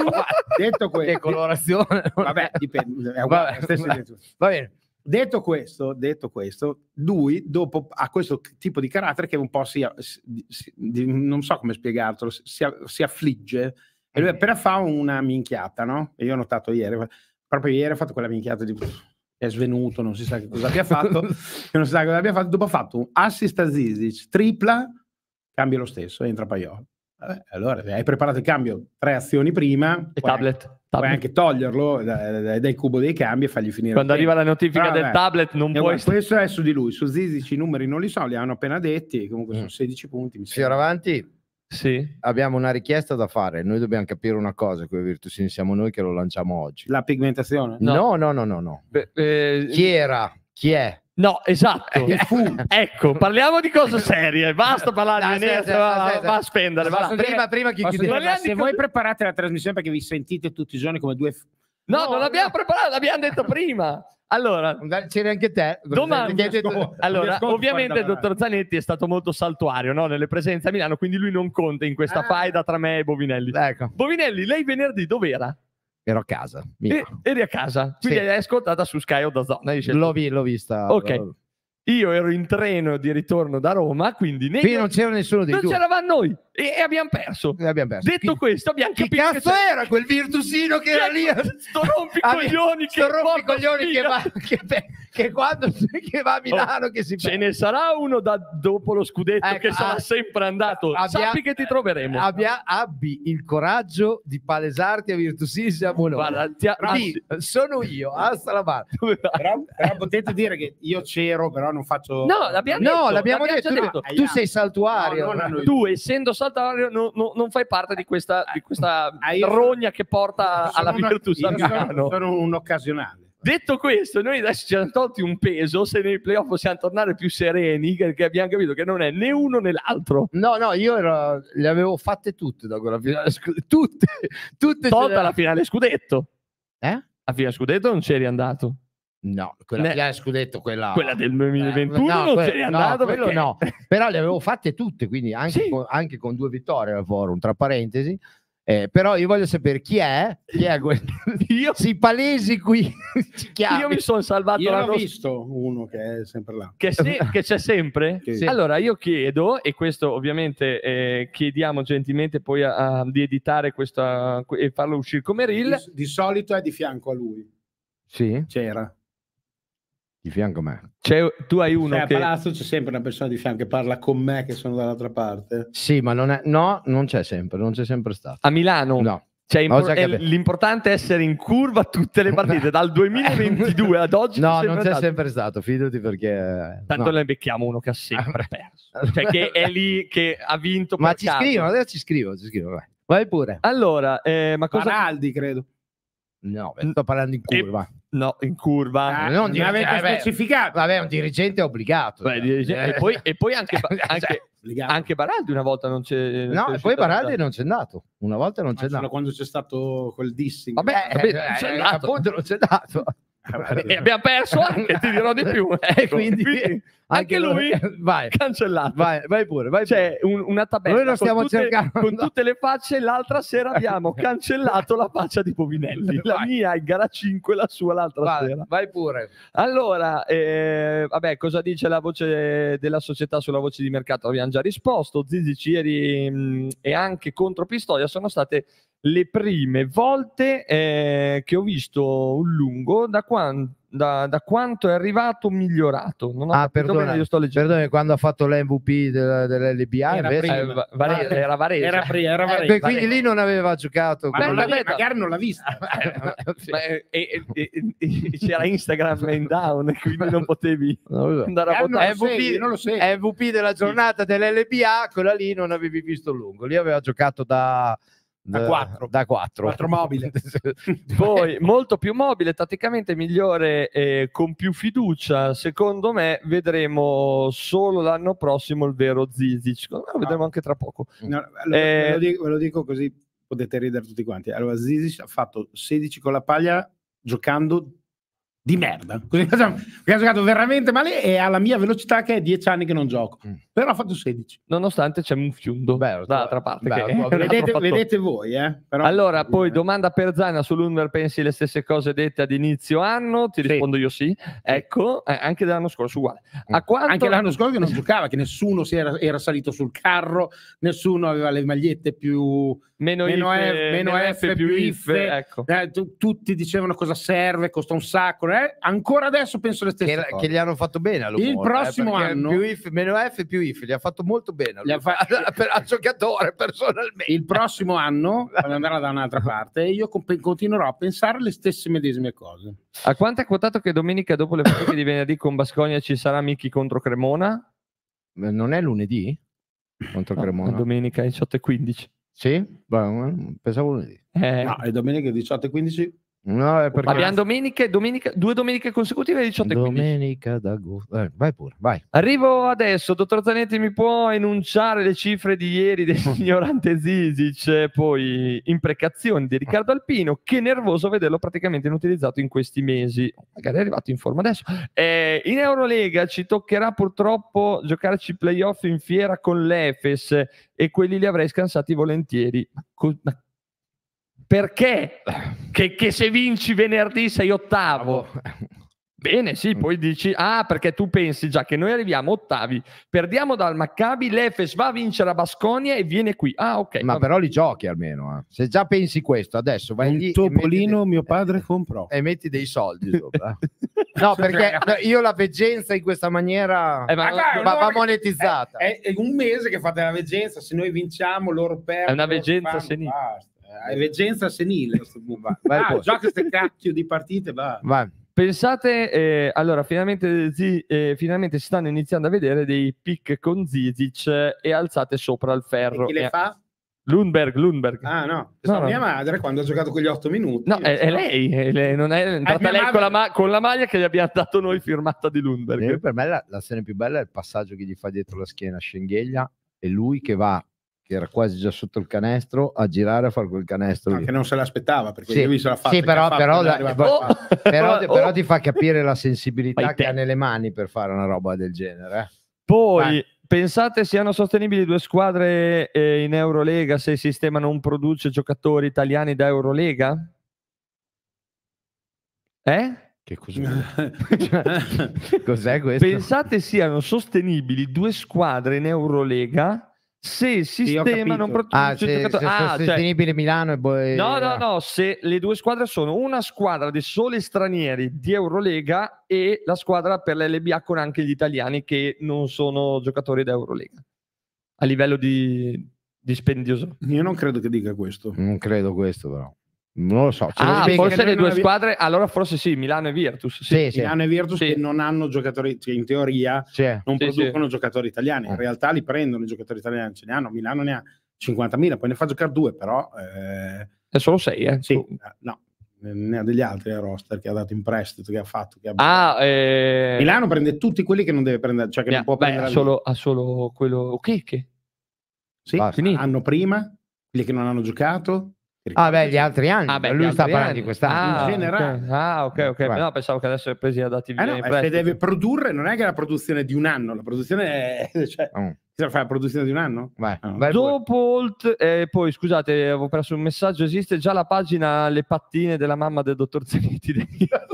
Detto
Che
questo,
colorazione?
vabbè, dipende, è uguale,
Vabbè,
stesso
va-
identico.
va bene.
Detto questo, detto questo, lui dopo ha questo tipo di carattere che un po' si, si- si- di- non so come spiegartelo, si, si affligge e lui appena fa una minchiata, no? E io ho notato ieri, proprio ieri ha fatto quella minchiata di è svenuto, non si sa che cosa abbia fatto, che non si sa cosa abbia fatto, dopo ha fatto un assist a Zizic, tripla, cambia lo stesso, entra Paiol. Vabbè, allora hai preparato il cambio tre azioni prima,
E
puoi
tablet.
anche- puoi
tablet.
anche toglierlo dai, dai- dai cubo dei cambi e fargli finire
Quando
il tempo.
arriva la notifica
Però,
del
vabbè.
tablet non
E
puoi...
guarda, questo è su di lui, su Zizic i numeri non li so, li hanno appena detti, comunque sono
Mm.
sedici punti. Mi
Fiora
sembra.
avanti,
Sì.
abbiamo una richiesta da fare. Noi dobbiamo capire una cosa, con i Virtusini siamo noi che lo lanciamo oggi.
La pigmentazione?
No.
No, no, no, no, no.
Beh, eh,
Chi era? Chi è?
No, esatto.
Che fu?
Ecco, parliamo di cose serie. Basta parlare
Dai,
di
aspetta,
Venezia, va,
aspetta.
va a spendere. va.
Posso dire-
Prima, prima chi
Posso
chiude?
dire,
Parliamo
se
di
voi
cose-
preparate la trasmissione perché vi sentite tutti i giorni come due... f-
No,
No,
non l'abbiamo
no.
preparato, l'abbiamo detto prima. Allora,
C'eri anche te.
domanda.
Perché hai detto-
Allora,
ascolto
ovviamente il
fuori dalla
dottor Zanetti è stato molto saltuario, no, nelle presenze a Milano, quindi lui non conta in questa
Ah.
faida tra me e Bovinelli.
Ecco,
Bovinelli, lei venerdì dov'era?
ero a casa. mia.
E, eri a casa, quindi
Sì.
l'hai ascoltata su Sky o da Zona. hai scelto.
L'ho, vi- l'ho vista.
Ok. Io ero in treno di ritorno da Roma, quindi nei-
Qui non c'era nessuno dei
non
due.
c'eravamo noi e, e abbiamo perso.
E abbiamo perso.
Detto
Chi-
questo, abbiamo
Chi
capito
cazzo
che c'è-
era quel Virtusino che era lì?
Sto rompicoglioni che
Sto rompicoglioni
porta
che
sfiga.
va, che, che quando che va a Milano che si
Ce ne sarà uno da dopo lo scudetto
Ecco,
che sarà
ah,
sempre andato.
abbia-
Sappi che ti troveremo.
abbia, abbi il coraggio di palesarti a Virtusini siamo noi.
Guarda, ti ha-
Sì, sono io, alza la mano.
Però, però potete dire che io c'ero, però non faccio...
No, l'abbiamo
No,
detto,
l'abbiamo
l'abbiamo
detto,
già
tu-
detto.
tu sei saltuario.
No, non a noi.
Tu, essendo saltario, no- no- non fai parte di questa, di questa
Ah, io-
rogna che porta
Sono
alla
una-
Virtus a
io sono,
Milano.
sono un occasionale.
Detto questo, noi adesso ci siamo tolti un peso. Se nei playoff possiamo tornare più sereni, perché abbiamo capito che non è né uno né l'altro.
No, no, io ero, le avevo fatte tutte da quella finale. scu- Tutte, tutte. ce
Tolta
le-
la finale scudetto.
Eh?
La finale scudetto non c'eri andato.
No, quella
Ne-
finale scudetto, quella...
Quella del duemilaventuno
Eh, no,
non
que-
c'eri
no,
andato
quello
perché...
no. Però le avevo fatte tutte, quindi anche,
Sì.
con, anche con due vittorie al forum, tra parentesi. Eh, però io voglio sapere chi è, chi è quel... io si palesi qui, ci chiami.
Io mi sono salvato
Io
l'anno
l'ho visto uno che è sempre là.
che, se- che c'è sempre.
Sì.
Sì.
Allora io chiedo, e questo ovviamente eh, chiediamo gentilmente poi a- a- di editare questa e farlo uscire come reel.
Di, di solito è di fianco a lui.
Sì,
C'era.
di fianco a me.
C'è- tu hai uno
Cioè, a
che
palazzo c'è sempre una persona di fianco che parla con me che sono dall'altra parte.
Sì, ma non è... No, non c'è sempre, non c'è sempre stato.
a Milano
No.
Cioè, impor-
Ho già
è-
capito.
l'importante è essere in curva tutte le partite, dal duemilaventidue ad oggi.
No,
sei
non c'è
stato.
sempre stato, fidati perché...
Tanto
no.
ne becchiamo uno che ha sempre perso. Cioè, che è lì che ha vinto
Ma
per
ci
caso.
scrivono, adesso ci scrivo, ci scrivo, vai. Vai pure.
Allora, eh, ma cosa...
Baraldi, credo.
No, beh, sto parlando in curva.
No, in curva.
Ah,
non
non
dire-
avete
eh, beh,
specificato.
Vabbè, un dirigente è obbligato.
Beh,
cioè.
dirige-
Eh,
e, poi, e poi anche,
cioè,
anche,
Obbligato.
anche Baraldi una volta non c'è. non c'è
No, e
riuscito
poi
a
Baraldi
andare.
non c'è andato. Una volta non
Ma
c'è
solo
andato.
quando c'è stato quel dissing.
Vabbè,
Eh,
vabbè,
eh,
non c'è
eh,
andato.
appunto non c'è dato.
E abbiamo perso anche, ti dirò di più.
Eh,
Ecco,
quindi,
quindi anche lui
vai,
cancellato.
vai, vai pure. Vai
C'è un- una tabella
Noi lo
con
stiamo
tutte,
cercando.
con tutte le facce. L'altra sera abbiamo cancellato la faccia di Povinelli. La
Vai.
mia è gara cinque, la sua l'altra
vai,
sera.
vai pure.
Allora, eh, vabbè, cosa dice la voce della società sulla voce di mercato? Abbiamo già risposto. Zizic ieri mh, e anche contro Pistoia sono state le prime volte eh, che ho visto un lungo da, quan- da, da quanto è arrivato migliorato. Non ho
Ah,
capito
perdona,
bene, io sto leggendo.
perdona, quando ha fatto l'M V P del- dell'L B A
Era
invece...
prima.
Eh, Va- Vare- era Varese.
Era, pri- era
Eh,
Varese.
beh, quindi lì non aveva giocato.
Ma
Beh,
non
con-
l'avevi-
vabbè,
magari non l'ha vista.
Sì.
Ma, eh, e- e- e- e- c'era Instagram in down, quindi non potevi
Non lo so.
andare a
Eh, non
votare.
lo segui, non lo segui.
M V P della giornata dell'L B A, quella lì non avevi visto lungo. Lì aveva giocato da...
Da quattro.
Da quattro.
Quattro mobile.
Poi molto più mobile, tatticamente migliore, eh, con più fiducia. Secondo me vedremo solo l'anno prossimo il vero Zizic. Secondo me lo vedremo anche tra poco.
No, allora,
Eh,
ve, lo dico, ve lo dico così potete ridere tutti quanti. Allora, Zizic ha fatto sedici con la paglia giocando di merda. Così, perché ha giocato veramente male e alla mia velocità che è dieci anni che non gioco.
Mm.
Però ha fatto sedici.
Nonostante c'è un fiundo
Beh,
dall'altra parte.
beh,
che
beh,
è un altro
Vedete,
fattore.
vedete voi, eh? Però,
Allora, poi domanda per Zana sull'Under, pensi le stesse cose dette ad inizio anno? Ti
Sì.
rispondo io sì. Ecco, eh, anche dell'anno scorso uguale. A quanto...
anche l'anno scorso che non giocava, che nessuno si era, era salito sul carro, nessuno aveva le magliette più
meno,
meno
if,
F, meno F, più if,
ecco.
eh, tu- tutti dicevano cosa serve, costa un sacco, eh? Ancora adesso penso le stesse
Che,
cose.
che gli hanno fatto bene all'umore,
Il prossimo
eh, perché
anno-
più if, meno F più if gli ha fatto molto bene
Gli ha fa-
per, al giocatore personalmente.
Il prossimo anno, quando andrà da un'altra parte, io comp- continuerò a pensare le stesse medesime cose.
A quanto è quotato che domenica dopo le fatiche di venerdì con Baskonia ci sarà Micchi contro Cremona?
Non è lunedì contro
No,
Cremona?
domenica diciotto e quindici.
Sì? Beh, pensavo lunedì.
Eh,
No, le domeniche diciotto e quindici.
No, è perché
abbiamo domeniche, domenica, due domeniche consecutive diciotto e quindici.
domenica d'agosto. Eh, vai pure, vai.
Arrivo adesso, dottor Zanetti, mi può enunciare le cifre di ieri del signorante Zizic, poi imprecazioni di Riccardo Alpino, che nervoso vederlo praticamente inutilizzato in questi mesi, magari è arrivato in forma adesso. Eh, in Eurolega ci toccherà purtroppo giocarci playoff in fiera con l'Efes e quelli li avrei scansati volentieri. Ma co- ma perché? Che, che se vinci venerdì sei ottavo. Bene, sì, poi dici, ah, perché tu pensi già che noi arriviamo ottavi, perdiamo dal Maccabi, l'Efes va a vincere a Baskonia e viene qui. Ah, ok.
Ma
vabbè.
però li giochi almeno. Eh. Se già pensi questo, adesso vai lì
Un
e
topolino
metti,
mio padre comprò.
e metti dei soldi sopra. No, perché no, io la veggenza in questa maniera
Eh, ma-
Magari,
va,
allora
va monetizzata.
È, è un mese che fate la veggenza, se noi vinciamo loro perdono.
È una
loro
veggenza
fanno,
senile.
basta. È veggenza senile.
vai
ah,
pure.
gioca queste cacchio di partite, va.
Vai.
Pensate, eh, allora, finalmente, zi, eh, finalmente si stanno iniziando a vedere dei pick con Zizic eh, e alzate sopra il
E
ferro.
chi le
Eh,
fa?
Lundberg, Lundberg.
Ah no,
No,
pensavo
no.
mia madre quando ha giocato quegli otto minuti.
No, è, è lei, è lei, non è entrata
mia
lei
madre-
con la, ma- con la maglia che gli abbiamo dato noi firmata di Lundberg.
Eh, Per me la, la scena più bella è il passaggio che gli fa dietro la schiena a Schengelia e lui che va, che era quasi già sotto il canestro, a girare a fare quel canestro
No,
lì.
che non se l'aspettava perché
Sì,
lui se l'ha fatta.
sì,
che
però-
ha fatto
però
quando
la-
è arrivato
Oh!
qua.
Però,
Oh!
però ti fa capire la sensibilità
Vai
che
te.
ha nelle mani per fare una roba del genere. eh.
Poi,
Vai.
pensate siano sostenibili due squadre eh, in Eurolega se il sistema non produce giocatori italiani da Eurolega? Eh?
Che cos'è? Cos'è questo?
Pensate siano sostenibili due squadre in Eurolega se il
ho
sistema
capito.
non produce
Ah, se, se
giocatori? Ah,
sono
cioè-
sostenibile Milano e poi...
no, no, no, se le due squadre sono una squadra di soli stranieri di Eurolega e la squadra per l'L B A con anche gli italiani che non sono giocatori da Eurolega. A livello di, dispendioso.
Io non credo che dica questo.
Non credo questo, però. Non lo so. Ce lo
Ah,
spieghi?
forse
che
le
noi
due
non abbi-
squadre, allora forse sì, Milano e Virtus. Sì.
Sì, sì.
Milano e Virtus
Sì.
che non hanno giocatori, cioè in teoria
Sì.
non
Sì,
producono giocatori italiani, in
Eh.
realtà li prendono i giocatori italiani, ce ne hanno, Milano ne ha cinquantamila, poi ne fa giocare due, però eh,
È solo sei, eh?
sì, eh, no, ne ha degli altri a roster che ha dato in prestito, che ha fatto. Che ha...
Ah, eh...
Milano prende tutti quelli che non deve prendere, cioè che
Beh,
non può
beh,
prendere
ha
a
solo, ha solo quello... Che? che?
sì,
Basta.
Finito.
hanno prima, quelli che non hanno giocato.
Ah, beh, gli altri anni.
Ah, beh,
Lui
gli
sta
altri
parlando
anni.
di quest'anno.
Ah,
In generale.
ok. Ah, ok, ok.
Beh.
No, pensavo che adesso è presi a dati
Eh
via
no,
in
se
prestito.
deve produrre, non è che la produzione è di un anno, la produzione è... Cioè,
Mm.
cosa fa la produzione di un anno?
Vai,
No.
vai pure.
Dopo, il- eh, poi scusate, avevo perso un messaggio. Esiste già la pagina Le pattine della mamma del dottor Zanetti.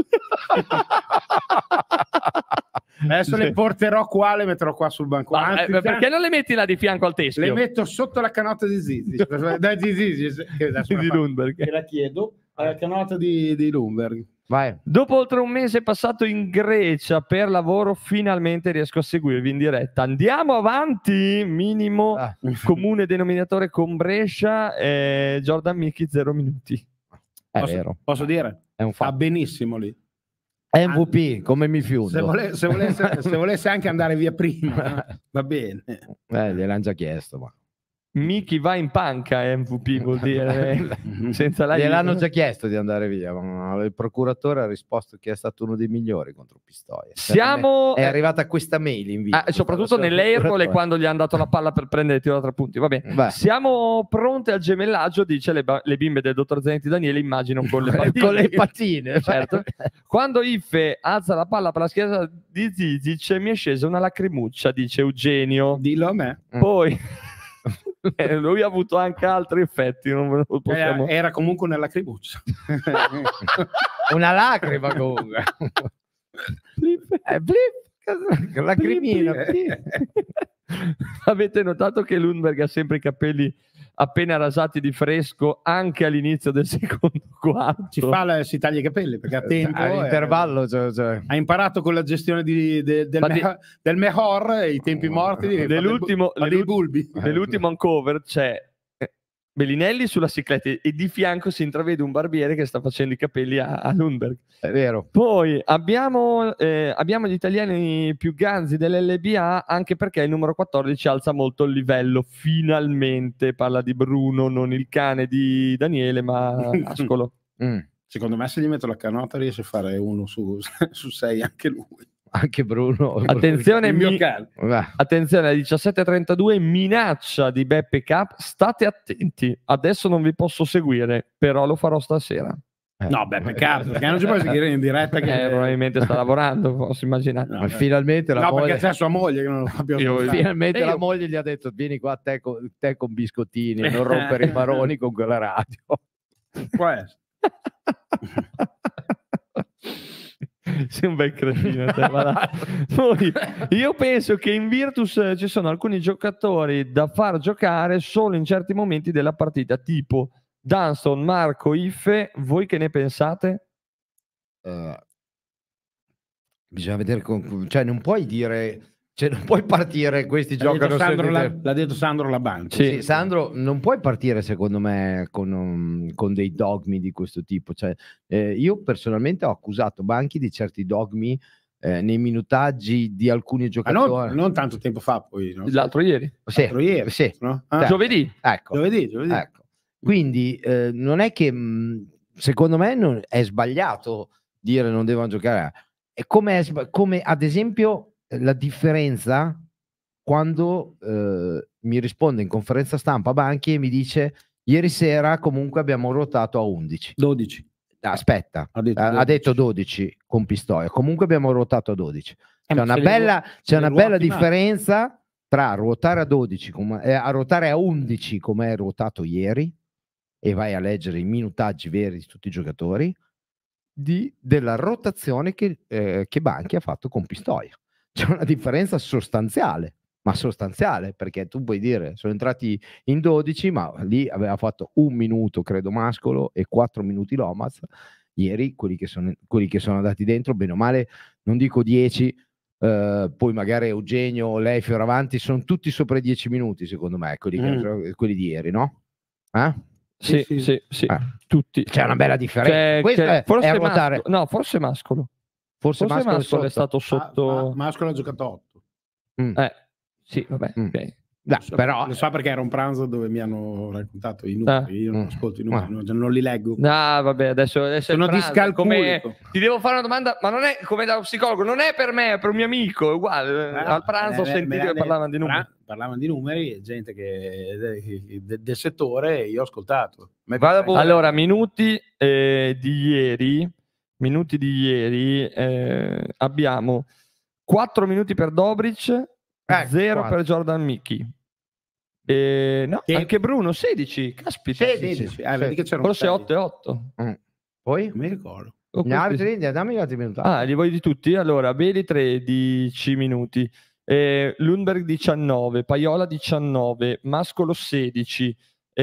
Adesso le porterò qua, le metterò qua sul banco.
Ma,
Anzi,
eh, perché non le metti là di fianco al teschio?
le metto sotto la canotta di Zizi. Dai, di Zizi, che adesso
di
la fa-
Lundberg.
te la chiedo. La canotta di, di Lundberg.
Vai.
Dopo oltre un mese passato in Grecia per lavoro, finalmente riesco a seguirvi in diretta. Andiamo avanti, minimo
Ah.
comune denominatore con Brescia, eh, Jordan Micchi, zero minuti.
È
Posso,
vero.
posso dire?
È un
Fa
fatto.
benissimo lì.
M V P, come mi fiuto.
Se, vole- se volesse, se volesse anche andare via prima, va bene.
Eh, gliel'hanno già chiesto, ma...
Micchi va in panca, M V P vuol dire. Senza la
Gliel'hanno già chiesto di andare via, ma il procuratore ha risposto che è stato uno dei migliori contro Pistoia.
Siamo...
È arrivata questa mail in via.
Ah, soprattutto nell'Airpole quando gli hanno dato la palla per prendere il tiro da tre punti. Va bene.
Beh.
Siamo pronti al gemellaggio, dice le, ba- le bimbe del dottor Zanetti Daniele, immagino con le pattine.
con le pattine.
Certo. Quando Iffe alza la palla per la schiena di Zizic mi è scesa una lacrimuccia, dice Eugenio.
Dillo a me.
Poi eh, lui ha avuto anche altri effetti, non ve lo possiamo...
Era, era comunque una lacrimuccia.
Una lacrima comunque.
Flip.
Eh, flip. Lacrimina.
Avete notato che Lundberg ha sempre i capelli appena rasati di fresco anche all'inizio del secondo quarto?
Si, fa la- si taglia i capelli perché a tempo eh,
All'intervallo, cioè, cioè.
ha imparato con la gestione di- de- del,
Ma di-
me- del Mehor i tempi morti di-
Nell'ultimo,
fa dei
nell'ul-
bulbi.
nell'ultimo uncover c'è eh, Bellinelli sulla cicletta e di fianco si intravede un barbiere che sta facendo i capelli a, a Lundberg.
È vero.
Poi abbiamo, eh, abbiamo gli italiani più ganzi dell'L B A, anche perché il numero quattordici alza molto il livello. Finalmente parla di Bruno, non il cane di Daniele, ma Ascolo.
Mm.
Secondo me se gli metto la canotta riesce a fare uno su, su sei anche lui.
Anche Bruno.
Attenzione,
Il mio
mi-
cane.
Beh,
attenzione, alle diciassette e trentadue minaccia di Beppe Cap. State attenti, adesso non vi posso seguire, però lo farò stasera.
eh.
No, beh, peccato, perché non ci puoi seguire in diretta. Che...
Eh, probabilmente sta lavorando, posso immaginare.
No,
Ma
eh.
finalmente la
No,
moglie...
perché c'è sua moglie che non lo fa più
Io-
ascoltare.
Finalmente
E
la
io-
moglie gli ha detto: vieni qua te con, te con biscottini, non rompere i maroni con quella radio.
Può essere.
Sei un bel cretino te, va là. Poi, io penso che in Virtus eh, ci sono alcuni giocatori da far giocare solo in certi momenti della partita, tipo Dunston, Marco, Iffe. Voi che ne pensate?
Eh, bisogna vedere, con- cioè non puoi dire, cioè non puoi partire, questi
L'ha detto,
giocano
Sandro,
sempre-
la, l'ha detto Sandro Labanco.
Sì.
Sì, Sandro, non puoi partire secondo me con, um, con dei dogmi di questo tipo. Cioè, eh, io personalmente ho accusato Banchi di certi dogmi eh, nei minutaggi di alcuni
Ma
giocatori.
non, non tanto tempo fa, poi, no?
L'altro ieri?
Sì,
L'altro ieri,
sì,
no? Ah,
Certo.
Giovedì?
ecco,
giovedì, giovedì.
ecco. Quindi eh, non è che mh, secondo me non, è sbagliato dire non devono giocare. È come, è sba- come ad esempio la differenza quando eh, mi risponde in conferenza stampa Banchi e mi dice ieri sera comunque abbiamo ruotato a undici.
dodici.
Aspetta,
Ha detto
ha, ha
dodici.
detto dodici con Pistoia, comunque abbiamo ruotato a dodici.
Eh,
C'è
ma
una
se le
bella,
ruo- se
c'è
le
una bella
ruoti male.
differenza tra ruotare a dodici come, eh, a ruotare a undici come è ruotato ieri e vai a leggere i minutaggi veri di tutti i giocatori di, della rotazione che, eh, che Banchi ha fatto con Pistoia. C'è una differenza sostanziale, ma sostanziale, perché tu puoi dire sono entrati in dodici, ma lì aveva fatto un minuto credo Mascolo e quattro minuti Lomas. Ieri quelli che sono, quelli che sono andati dentro bene o male, non dico dieci, eh, poi magari Eugenio, lei, Fioravanti, sono tutti sopra i dieci minuti secondo me, quelli, che-
Mm.
quelli di ieri, no? Eh?
Sì,
Sì,
sì,
sì.
sì,
Eh.
tutti.
C'è una bella differenza.
C'è-
Questo
c'è-
è,
forse
è ruotare.
Mascolo, no, forse Mascolo.
Forse,
Forse
Mascolo,
Mascolo è
sotto.
stato
Ma-
sotto.
ma- Mascolo ha giocato otto.
Mm.
Eh, sì, vabbè.
Mm.
ok.
Dai,
Lo so,
però
lo so perché era un pranzo dove mi hanno raccontato i numeri. Io non
Mm.
ascolto i
Ah.
numeri, non, non li leggo.
No, vabbè, adesso, adesso è
Sono
il pranzo,
discalculico.
come- ti devo fare una domanda, ma non è come da psicologo, non è per me, è per un mio amico, è uguale.
Ah,
Al pranzo ho
me- me-
sentito
me
che
l'ha
parlavano
detto.
di numeri.
Parla- Parlavano di numeri, e gente che, de- de- del settore, e io ho ascoltato. A me
Vada
piace
pure.
anche-
Allora, minuti eh, di ieri, minuti di ieri, eh, abbiamo quattro minuti per Dobric, zero
quattro.
per Jordan Mickey. Eh, no,
Che-
anche Bruno, sedici, caspita.
Sedici.
sedici. Ah, vedi che c'erano
Forse
sei.
otto e otto.
Mm. Poi
Non mi ricordo.
Oh,
gli
questi-
altri, dammi gli altri minuti.
Ah, li vuoi di tutti? Allora, Beli tredici minuti, eh, Lundberg diciannove, Paiola diciannove, Mascolo sedici,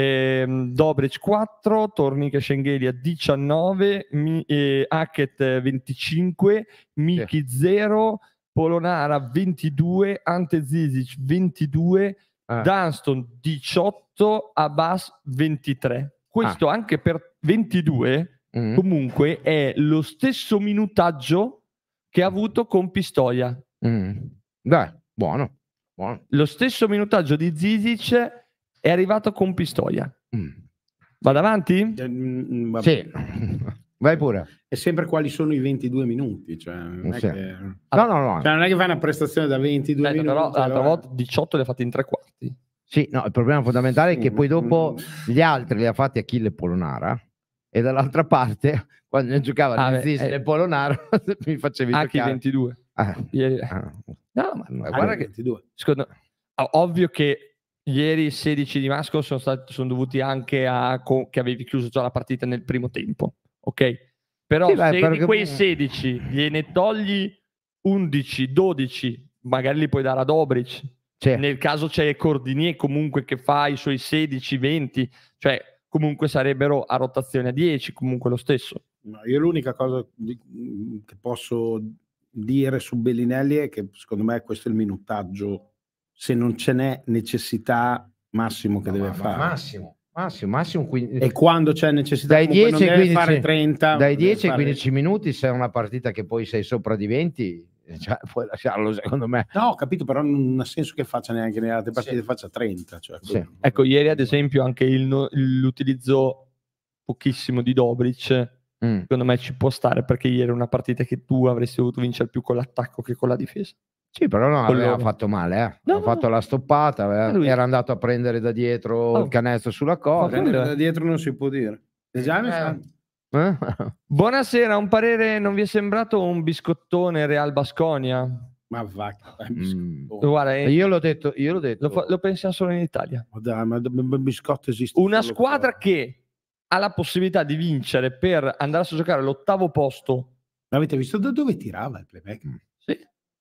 ehm, Dobric quattro, Tornica Schengelia diciannove, Mi- eh, Hackett venticinque, Miki zero, Polonara ventidue, Ante Zizic ventidue,
Eh.
Dunston diciotto, Abbas ventitré. Questo anche per ventidue
Mm.
comunque è lo stesso minutaggio che ha avuto con Pistoia.
Mm. Dai, buono, buono.
Lo stesso minutaggio di Zizic è arrivato con Pistoia.
Mm.
Vado avanti?
Eh, mm, vabbè.
Sì, vai pure.
È sempre quali sono i ventidue minuti. Cioè, non, è
Sì.
che,
No, no, no.
cioè, non è che fai una prestazione da ventidue
Aspetta,
minuti.
però l'altra
allora-
volta diciotto li ha fatti in tre quarti.
Sì, no, il problema fondamentale è che
Mm,
poi dopo
mm.
gli altri li ha fatti Achille Polonara e dall'altra parte, quando ne giocavano
Ah,
ah,
beh,
Zizic
eh.
e Polonara, mi facevi
Anche i
giocare.
ventidue.
Ah,
Ieri-
ah.
No, ma, ma
Ah,
guarda che
ventidue.
secondo ov- ovvio che ieri i sedici di Masco sono, stati, sono dovuti anche a co- che avevi chiuso già la partita nel primo tempo, ok? Però
Sì, beh,
se
perché-
di quei sedici gliene togli undici, dodici, magari li puoi dare a Dobric.
Sì.
Nel caso c'è Cordinier comunque che fa i suoi sedici venti, cioè comunque sarebbero a rotazione a dieci, comunque lo stesso.
No, io l'unica cosa di- che posso dire su Bellinelli è che secondo me questo è il minutaggio, se non ce n'è necessità, massimo che
No,
deve
ma- ma
fare.
Massimo, massimo, massimo quindi,
E quando c'è necessità,
dai
comunque non
dieci ai
deve
quindici
fare trenta,
dai
deve
dieci ai
fare-
quindici minuti, se è una partita che poi sei sopra di venti, cioè, puoi lasciarlo secondo me.
No, ho capito, però non ha senso che faccia neanche nelle altre partite,
Sì.
faccia trenta. Cioè,
Sì.
Ecco, ieri ad esempio anche il no- l'utilizzo pochissimo di Dobric,
Mm.
secondo me ci può stare, perché ieri è una partita che tu avresti dovuto vincere più con l'attacco che con la difesa.
Sì, però non
Con
aveva
loro.
fatto male, eh.
No,
ha
no,
fatto
no.
la stoppata, aveva-
Eh, lui-
era andato a prendere da dietro
Oh.
il canestro sulla corda.
prendere da dietro non si può dire. E già mi
Eh.
fa-
Eh?
Buonasera, un parere, non vi è sembrato un biscottone Real Basconia?
Ma va, che-
Mm.
Guarda, eh,
Io l'ho detto, io l'ho detto.
lo, fa- lo pensiamo solo in Italia.
Ma dai, ma il biscotto esiste.
Una
solo
squadra
qua.
che ha la possibilità di vincere per andare a giocare all'ottavo posto.
Avete visto da dove tirava il playmaker?
Sì.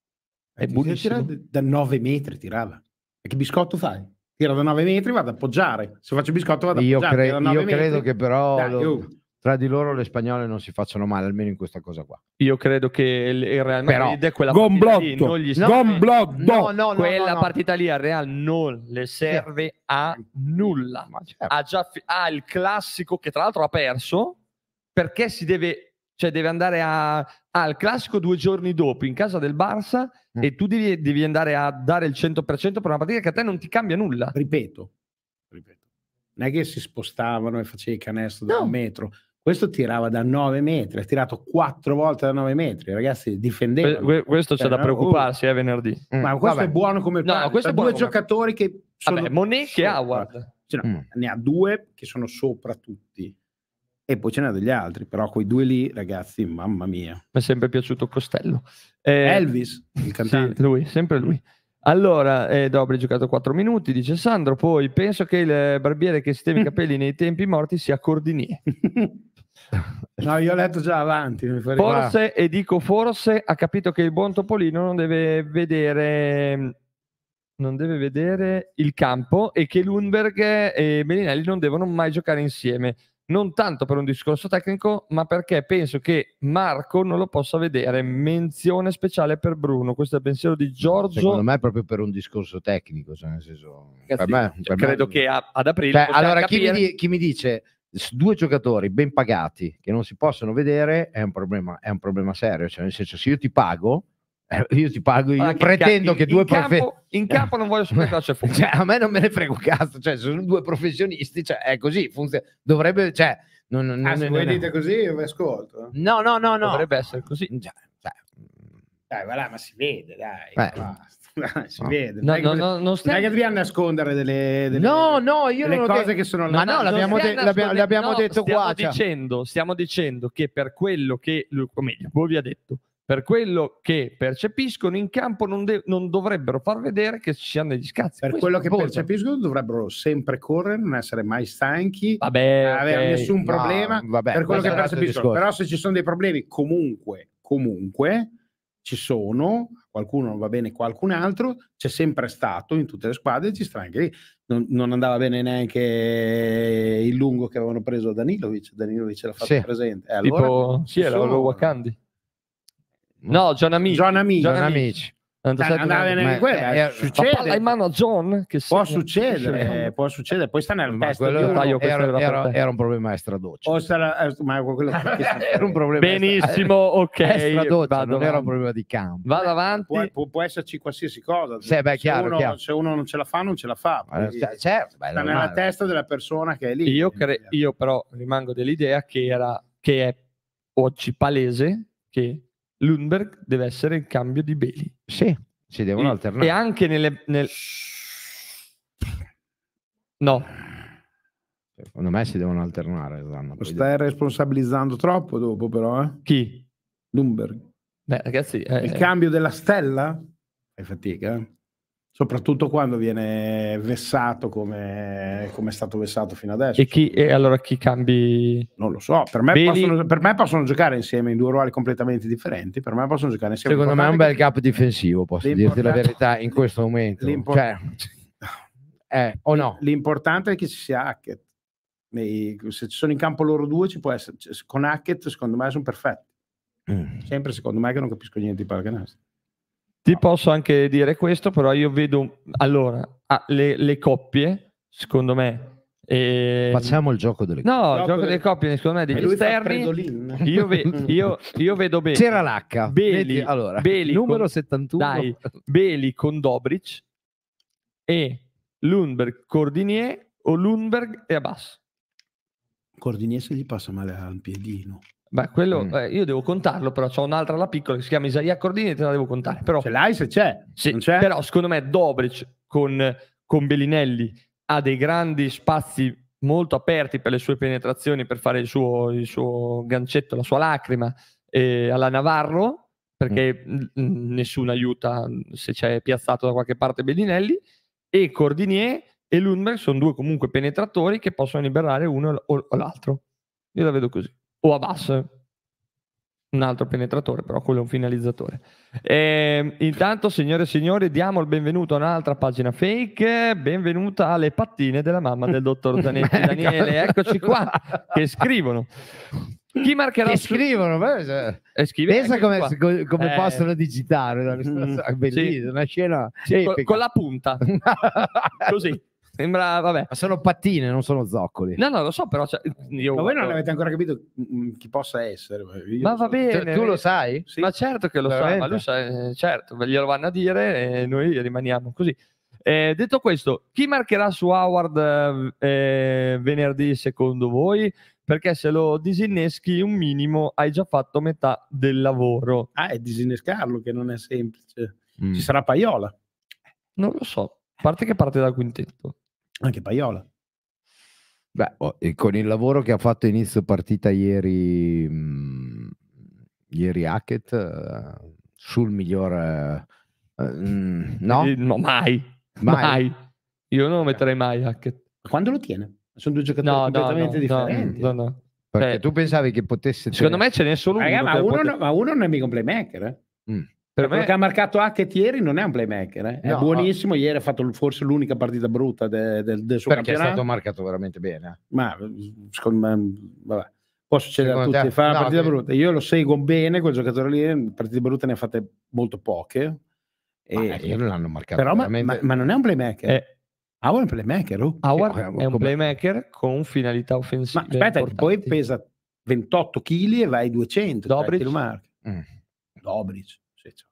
È
Eh,
buonissimo.
tira da nove metri tirava. E che biscotto fai? Tira da nove metri, vado ad appoggiare. Se faccio biscotto vado ad
Io,
appoggiare.
cre-
tira da nove
io credo
metri.
che però
Dai,
lo-
oh.
tra di loro le spagnole non si facciano male, almeno in questa cosa qua.
Io credo che il il Real
Però-
Madrid è quella partita lì non gli serve.
No, no, no,
quella
no.
partita lì al Real non le serve a nulla.
Ma certo.
Ha già fi- ha il classico che tra l'altro ha perso perché si deve, cioè deve andare a al classico due giorni dopo in casa del Barça
Mm.
e tu devi, devi andare a dare il cento per cento per una partita che a te non ti cambia nulla.
Ripeto, ripeto. Non è che si spostavano e facevi canestro da
No.
un metro. Questo tirava da nove metri, ha tirato quattro volte da nove metri. Ragazzi, difendevano.
Que- que- questo c'è
Cioè,
da
no,
preoccuparsi, è venerdì.
Mm,
Ma questo
vabbè.
è buono come il
No,
pane.
questo
C'ha
è buono
due
come-
giocatori che sono
Vabbè, Monet che
sopra.
Howard.
Cioè, no,
Mm.
ne ha due che sono sopra tutti e poi ce n'ha degli altri, però quei due lì, ragazzi, mamma mia.
Mi è sempre piaciuto Costello. Eh,
Elvis, il cantante.
Sì, lui, sempre lui. Allora, eh, Dobri ha giocato quattro minuti, dice Sandro, poi penso che il barbiere che sistema i capelli nei tempi morti sia Cordinier.
No, io ho letto già avanti. mi fa ridere.
Forse, e dico forse, ha capito che il buon Topolino non deve vedere non deve vedere il campo e che Lundberg e Bellinelli non devono mai giocare insieme. non tanto per un discorso tecnico, ma perché penso che Marco non lo possa vedere. Menzione speciale per Bruno. Questo è il pensiero di Giorgio.
Secondo me è proprio per un discorso tecnico, cioè nel senso,
Ragazzi,
per me,
cioè,
per
credo
me-
che a- ad aprile
Cioè,
possiamo
allora chi mi,
capire-
di- chi mi dice s- due giocatori ben pagati che non si possono vedere è un problema, è un problema serio, cioè nel senso, se io ti pago, eh, io ti pago, io
Guarda,
pretendo
in-
che due
in campo,
profe-
in campo non voglio sapere cosa c'è fuori.
cioè, a me non me ne frega un cazzo, cioè sono due professionisti, cioè è così, funziona, dovrebbe, cioè non, non,
Ah,
non-
se
non-
voi dite così, io vi ascolto.
no, no, no, no.
Dovrebbe essere così.
Cioè, cioè,
Dai, va là, ma si vede, dai.
Eh.
basta. Dai, si
No.
vede.
No,
non, è
no,
che,
no, non
non
stiamo-
è che dobbiamo nascondere delle, delle,
no, no, io
delle
non ho
cose
detto-
che sono
Ma no,
non
l'abbiamo,
stiamo
de- l'abbiamo- l'abbiamo
no,
detto
stiamo
qua, cioè.
dicendo, stiamo dicendo che per quello che, o meglio, voi vi ha detto, per quello che percepiscono in campo non, de- non dovrebbero far vedere che ci siano degli scazzi.
Per
Questo
quello che
conta.
percepiscono dovrebbero sempre correre, non essere mai stanchi,
Vabbè,
avere
ok.
nessun
No,
problema.
vabbè,
per quello
questo
che
è un altro
percepiscono.
discorso.
Però se ci sono dei problemi, comunque, comunque ci sono, qualcuno non va bene, qualcun altro, c'è sempre stato in tutte le squadre, ci sta anche lì. Non, non andava bene neanche il lungo che avevano preso Danilovic, Danilovic l'ha fatto
Sì.
presente. E allora,
Tipo, sì,
ci
era
sono-
lo Wakandi. No, John Amici.
John Amici.
John
John
Amici.
Amici.
novantasette
andava bene
Ma-
anche quella,
eh,
eh,
eh,
La
succede.
palla in mano a John. Che
Può
segna.
succedere, può succedere, poi sta nella
Ma
testa di
quello
uno.
Taglio, questo
era,
era per
era-
te.
era un problema extra doccia.
O sarà, eh, ma quello
Era un problema
Benissimo, ok.
extra doccia,
vado
non era un
avanti.
problema di campo.
Vado avanti.
può, può- può esserci qualsiasi cosa.
Sì, beh,
se,
chiaro,
uno,
chiaro.
se uno non ce la fa, non ce la fa.
Eh,
Poi
cioè, certo, beh, è
sta nella
normale.
testa della persona che è lì.
Io, cre- io però rimango dell'idea che, era, che è oggi palese che Lundberg deve essere il cambio di Bailey.
Sì, si devono
E-
alternare.
E anche nelle... Nel... No,
Secondo me si devono alternare. Zanna,
Lo
poi
stai responsabilizzando troppo dopo, però, eh?
chi?
Lumberg.
Beh, ragazzi... eh,
Il
eh,
cambio della stella? Fai fatica, eh? Soprattutto quando viene vessato come, come è stato vessato fino adesso.
e, chi, e allora chi cambi...
Non lo so, per me,
Bailey-
possono, per me possono giocare insieme in due ruoli completamente differenti. Per me possono giocare insieme.
Secondo me è un bel
L'importante
gap difensivo, posso dirti la
l'importante-
verità, in questo momento.
L'impor-
Cioè, eh, o no?
L'importante è che ci sia Hackett. Nei- se ci sono in campo loro due, ci può essere. cioè, con Hackett, secondo me, sono perfetti.
Mm.
Sempre secondo me, che non capisco niente di pallacanestro.
Ti posso anche dire questo, però io vedo... Allora, ah, le, le coppie, secondo me... eh,
Facciamo il gioco delle
No, il
Gioco
gioco
delle-
delle coppie, secondo me,
E
degli
lui fa
esterni...
Predolin.
Io, ve- io, io vedo bene.
C'era l'H.
Bailey,
Metti- allora,
Bailey
numero
con-
settantuno.
Dai, Bailey con Dobric e Lundberg Cordinier o Lundberg e Abbas.
Cordinier se gli passa male al piedino.
Beh, quello
Mm.
eh, io devo contarlo, però c'ho un'altra alla piccola che si chiama Isaia Cordinier, te la devo contare. Però,
Ce l'hai se c'è?
sì,
non c'è?
però secondo me Dobric con, con Bellinelli ha dei grandi spazi molto aperti per le sue penetrazioni, per fare il suo, il suo gancetto, la sua lacrima eh, alla Navarro, perché mm. nessuno aiuta se c'è piazzato da qualche parte Bellinelli, e Cordinier e Lundberg sono due comunque penetratori che possono liberare uno o, o l'altro. Io la vedo così. O Abbas, un altro penetratore, però quello è un finalizzatore. E, intanto, signore e signori, diamo il benvenuto a un'altra pagina fake. Benvenuta alle pattine della mamma del dottor Zanetti. Daniele, eccoci qua, che scrivono. Chi marcherà
Che
su-
scrivono, beh, cioè,
Eh, scrive
pensa
anche
come,
qua.
co- come
Eh,
possono digitare una risposta
Mm,
bellissima, una scena
sì, con,
epica.
con la punta, così. Sembra, vabbè.
Ma sono pattine, non sono zoccoli.
No, no, lo so, però cioè, io
Ma voi non
guardo-
avete ancora capito mm, chi possa essere. Io
Ma
lo
va
so.
bene.
Cioè, tu lo sai?
Sì.
Ma certo che lo sa,
Veramente?
ma lui sa, eh, certo, glielo vanno a dire e noi rimaniamo così. Eh, detto questo, chi marcherà su Howard eh, eh, venerdì secondo voi? Perché se lo disinneschi un minimo hai già fatto metà del lavoro.
Ah, è disinnescarlo che non è semplice.
Mm.
Ci sarà Paiola.
Non lo so, a parte che parte dal quintetto.
Anche Paiola.
Beh, oh, e con il lavoro che ha fatto inizio partita ieri, mh, ieri Hackett, eh, sul miglior... eh, eh, mm, no?
Eh, no, mai,
Mai?
mai. Io non lo metterei mai Hackett.
Quando lo tiene? Sono due giocatori
No, no,
completamente
no,
differenti.
no, no.
Perché
Eh,
tu pensavi che potesse...
Secondo me ce n'è solo
Raga,
uno.
ma,
che
uno,
pote-
no- ma uno non è mica un playmaker. Eh?
Mm.
Per
Quello
me
che ha marcato Hackett ieri non è un playmaker, eh. È
No,
buonissimo. Ieri ha fatto forse l'unica partita brutta de- de- del suo
perché è
campionato.
stato marcato veramente bene.
Ma secondo me, vabbè, può succedere a
Secondo
tutti.
te?
Fa una
No,
partita
che-
brutta. Io lo seguo bene, quel giocatore lì. Partite brutte ne ha fatte molto poche.
Ma
E-
ieri l'hanno marcato
però, ma,
veramente.
ma- ma non è un playmaker.
è,
Howard è un playmaker. oh.
Howard
Sì,
è un
come-
playmaker con finalità
Ma
offensive
aspetta, poi
importanti.
pesa ventotto chili e vai ai duecento. cioè,
Dobric?
chi lo marca?
Mm.
Dobric. Sì, cioè.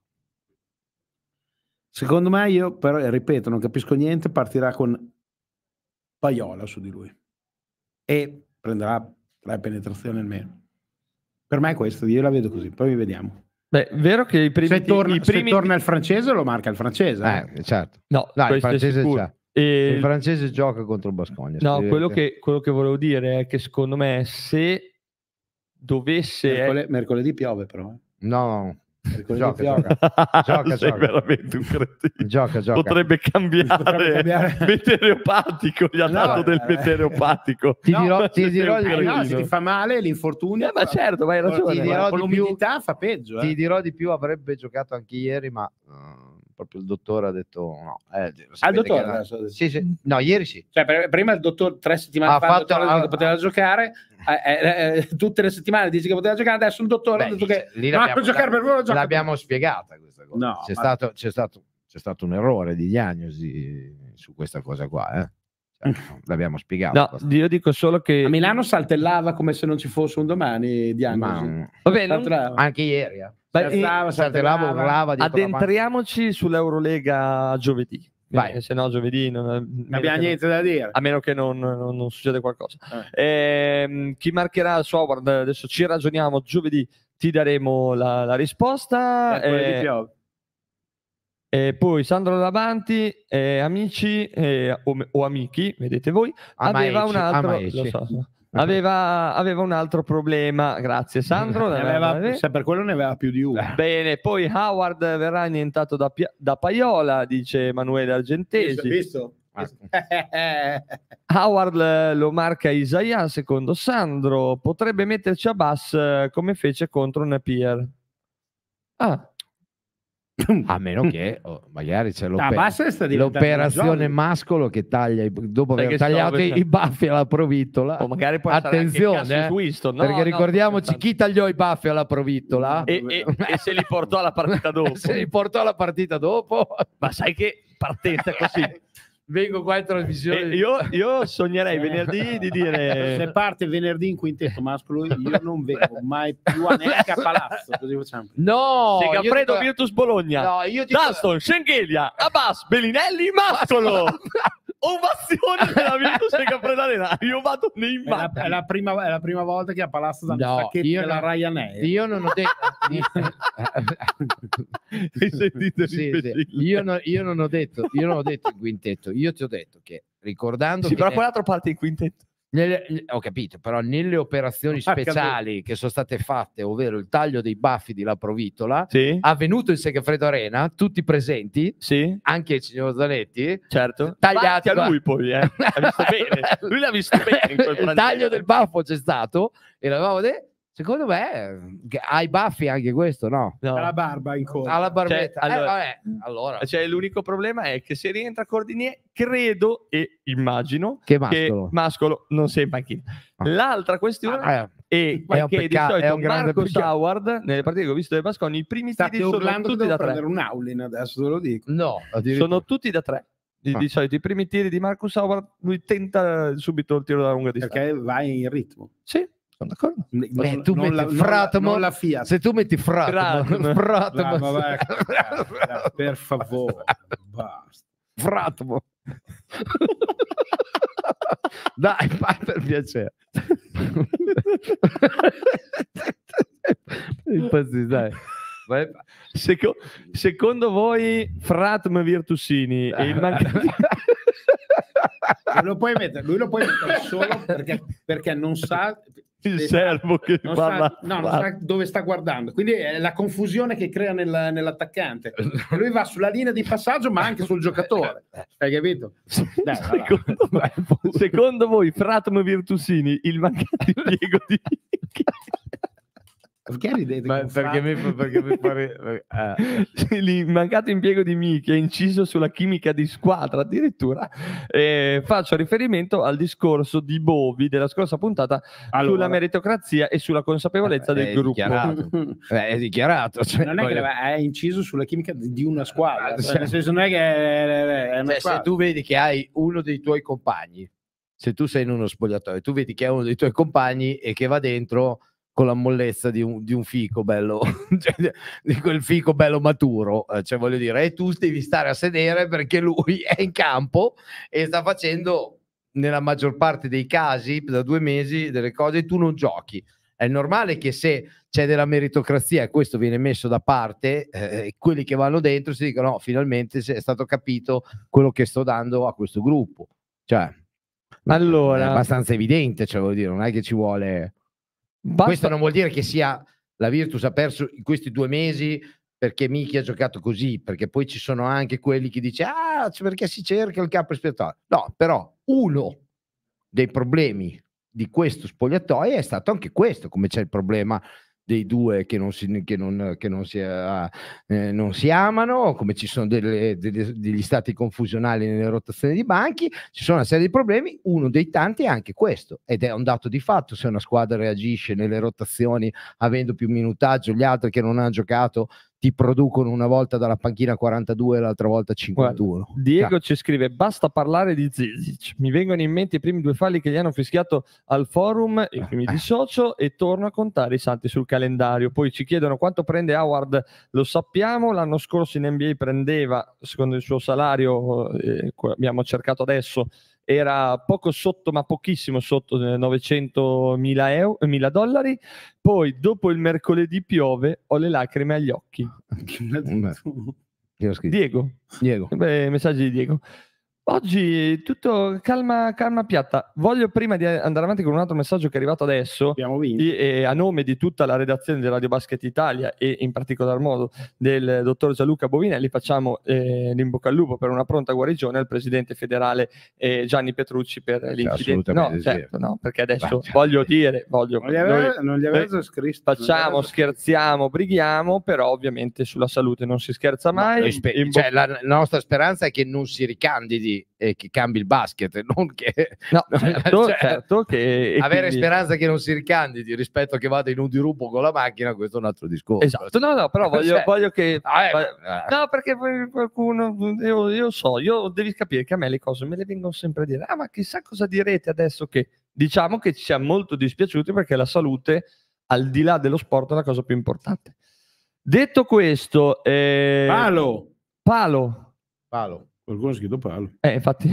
Secondo me, io però, eh, ripeto, non capisco niente, partirà con Paiola su di lui e prenderà tre penetrazioni almeno. Per me è questo, io la vedo così, poi vediamo.
Beh, vero che i primi,
Se torna,
i primi
se torna il francese lo marca il francese.
Eh, certo.
no,
Dai, il
questo è
francese
sicuro.
c'è.
E
Il francese gioca contro il Baskonia.
no, quello che, quello che volevo dire è che secondo me se dovesse
Mercole- mercoledì piove però. eh.
No,
Mercoledì
gioca,
piove.
gioca. Gioca,
sei
gioca.
veramente un cretino.
Gioca, gioca.
Potrebbe cambiare,
Potrebbe cambiare.
meteoropatico, gli ha
No,
dato del
eh.
meteoropatico.
Ti
No,
dirò,
ma
ti
sei
dirò
un
di
Eh,
più.
no, se ti fa male l'infortunio,
Eh, ma certo, ma hai ragione.
Ti dirò
con
di più.
l'umidità fa peggio. eh.
Ti dirò di più, avrebbe giocato anche ieri, ma uh, proprio il dottore ha detto no. Eh, lo
Ah, il
sapete
dottore
che era-
adesso ha detto.
Sì, sì. No, ieri sì.
Cioè, per- prima il dottor tre settimane
Ha
fa
fatto-
il dottore ha detto
ha-
che poteva giocare, eh, eh, eh, tutte le settimane dice che poteva giocare, adesso il dottore ha
Beh,
detto che
lì
no,
l'abbiamo-
per giocare per voi gioca
L'abbiamo spiegata questa cosa.
No,
c'è,
ma-
stato, c'è, stato, c'è stato un errore di diagnosi su questa cosa qua. Eh. Cioè, no, l'abbiamo spiegato.
No, io dico solo che
a Milano saltellava come se non ci fosse un domani diagnosi.
Ma,
vabbè, non-
Saltellava.
anche ieri. Eh.
Beh,
Si alzava,
Saltellava,
saltellava.
urlava dietro la panca.
addentriamoci sull'Eurolega giovedì.
Vai.
Eh, se no giovedì non,
Non abbiamo niente da dire.
a meno che non, non- non succeda qualcosa.
Eh.
Ehm, chi marcherà su Howard, adesso ci ragioniamo, giovedì ti daremo la, la risposta.
Mercoledì
eh,
piove.
e poi Sandro Davanti, eh, amici eh, o, o amici, vedete voi, aveva
Amaeci,
un altro,
amaeci.
lo so, so. Aveva, aveva un altro problema. Grazie Sandro.
Ne aveva, se per quello ne aveva più di uno.
Bene, poi Howard verrà annientato da, Pia- da Paiola, dice Emanuele Argentesi.
Visto?
Howard eh, lo marca Isaiah, secondo Sandro. Potrebbe metterci a Bass eh, come fece contro Napier. Ah,
A meno che oh, magari c'è
Ah,
l'oper-
basta, sta diventando
l'operazione
Johnny.
mascolo che taglia i- dopo aver
Perché
tagliato
stavo-
i, i baffi alla provittola.
o magari può essere
Attenzione,
anche
eh,
Cassius Winston. No,
perché
no,
ricordiamoci
sto
chi tagliò i baffi alla provittola
e, e- e se li portò alla partita dopo.
se li portò alla partita dopo.
Ma sai che partenza così?
Vengo qua in trasmissione.
E io, io sognerei venerdì di
Se
dire
parte venerdì in quintetto mascolo, io non vengo mai più a neanche a palazzo. Così facciamo.
No, io
Segafredo
dico-
Virtus Bologna,
No, io dico-
Dunston, Schengelia, Abbas, Bellinelli, Mascolo. Ovazione della Virtus Segafredo Arena. Io vado nei
È la,
matti.
è la prima, è la prima volta che a palazzo danno
No,
stacchetti
io
della
no-
Ryanair.
Io non ho detto.
Hai sentito
Sì,
l'imbecille?
sì. Io, no- io non ho detto, io non ho detto il quintetto. Io ti ho detto che ricordando
Sì,
che
però quell'altro parte in quintetto.
nelle- ho capito, però nelle operazioni
Ah, capito.
speciali che sono state fatte, ovvero il taglio dei baffi di La Provitola,
Sì,
avvenuto in Segafredo Arena, tutti presenti,
sì,
anche il signor Zanetti,
certo.
Tagliati
Tagliati a
qua.
lui poi, eh. Ha visto bene. Lui l'ha visto bene in quel
il
frangente.
taglio del baffo c'è stato e l'avevamo detto. Secondo me che hai baffi anche questo, no?
No.
La barba in coda.
Alla barbetta.
Cioè,
Eh,
allora-
vabbè, allora,
Cioè, l'unico problema è che se rientra Cordinier, credo e immagino
che
che
mascolo.
Mascolo non sia in panchina.
Ah.
L'altra questione
Eh,
è
è un
che di
peccato,
solito
è un grande
Marcos
peccato.
Howard, nelle partite che ho visto dei Basconi, i primi
State
tiri sono
urlando che
tutti
devo
da tre.
prendere un Aulin adesso, te lo dico.
no, addirittura.
Sono tutti da tre. Di,
Ah.
di solito i primi tiri di Marcus Howard, lui tenta subito il tiro da lunga distanza.
Perché vai in ritmo.
Sì, sono d'accordo.
Beh, tu
non,
metti
la, non, la,
Fratmo-
non la Fiat.
Se tu metti Fratmo,
Fratmo.
Fratmo,
Ah, ma vai a cagare, dai, per favore, basta.
Fratmo. Dai, fai per piacere. Impazzito, dai. Vai.
Seco- secondo voi Fratm Virtusini e il mancante
Lui lo puoi mettere, lui lo puoi mettere solo perché, perché non sa
il servo che
non
parla
sa, no, non sa dove sta guardando, quindi è la confusione che crea nel- nell'attaccante. Lui va sulla linea di passaggio ma anche sul giocatore, hai capito? Dai, va là.
secondo, secondo voi Fratm Virtusini il mancato impiego di
Perché ridete?
Ma
con
perché mi,
Fra-
fa- perché mi pare... eh.
Il mancato impiego di Miki è inciso sulla chimica di squadra addirittura. Eh, faccio riferimento al discorso di Bovi della scorsa puntata
Allora.
sulla meritocrazia e sulla consapevolezza del
È
gruppo.
dichiarato. Eh, è dichiarato. Cioè,
non è che
voglio-
è inciso sulla chimica di di una squadra,
Ah,
cioè,
cioè-
nel senso non è che è, è una
Cioè, se
squadra.
tu vedi che hai uno dei tuoi compagni, se tu sei in uno spogliatoio, tu vedi che è uno dei tuoi compagni e che va dentro con la mollezza di un, di un fico bello, cioè, di quel fico bello maturo, eh, cioè voglio dire, e tu devi stare a sedere perché lui è in campo e sta facendo, nella maggior parte dei casi, da due mesi, delle cose, e tu non giochi. È normale che se c'è della meritocrazia e questo viene messo da parte, eh, quelli che vanno dentro si dicono no, finalmente è stato capito quello che sto dando a questo gruppo. Cioè,
Allora-
è abbastanza evidente, cioè, voglio dire, non è che ci vuole...
Basta-
Questo non vuol dire che sia la Virtus ha perso in questi due mesi perché Miki ha giocato così, perché poi ci sono anche quelli che dice ah, cioè, perché si cerca il capo espiatorio. No, però uno dei problemi di questo spogliatoio è stato anche questo, come c'è il problema dei due che non si, che non, che non si, eh, eh, non si amano, come ci sono delle, delle, degli stati confusionali nelle rotazioni di banchi, ci sono una serie di problemi, uno dei tanti è anche questo, ed è un dato di fatto. Se una squadra reagisce nelle rotazioni avendo più minutaggio, gli altri che non hanno giocato ti producono una volta dalla panchina quarantadue e l'altra volta cinquantuno.
Guarda, Diego
Cioè,
ci scrive basta parlare di Zizic, mi vengono in mente i primi due falli che gli hanno fischiato al forum e che mi dissocio e torno a contare i santi sul calendario. Poi ci chiedono quanto prende Howard, lo sappiamo, l'anno scorso in N B A prendeva, secondo il suo salario, eh, abbiamo cercato adesso, era poco sotto, ma pochissimo sotto eh, novecentomila euro, mila dollari. Poi dopo il mercoledì piove, ho le lacrime agli occhi.
Io ho scritto.
Diego,
Diego.
Beh, messaggi di Diego. Oggi tutto calma, calma piatta. Voglio prima di andare avanti con un altro messaggio che è arrivato adesso,
Abbiamo vinto.
e, e a nome di tutta la redazione di Radio Basket Italia e in particolar modo del dottor Gianluca Bovinelli, facciamo eh, l'in bocca al lupo per una pronta guarigione al presidente federale eh, Gianni Petrucci per l'incidente. No,
assolutamente sì.
certo, no, perché adesso
Beh,
voglio dire, voglio,
Non gli aveva,
noi-
non gli aveva
noi
già scritto.
facciamo, scherziamo, brighiamo, però ovviamente sulla salute non si scherza mai.
Noi spe-
In
cioè,
bo-
la, la nostra speranza è che non si ricandidi e che cambi il basket, non che
No, certo,
cioè,
certo che e
avere
quindi-
speranza che non si ricandidi rispetto a che vada in un dirupo con la macchina, questo è un altro discorso.
Esatto, no, no, però voglio,
Cioè,
voglio che...
ah, eh,
voglio-
eh.
No, perché poi qualcuno, io, io so, io devi capire che a me le cose me le vengono sempre a dire, ah ma chissà cosa direte adesso che... Diciamo che ci siamo molto dispiaciuti perché la salute, al di là dello sport, è la cosa più importante. Detto questo... Eh...
Palo.
Palo.
Palo.
Qualcuno ha scritto palo.
Eh, infatti.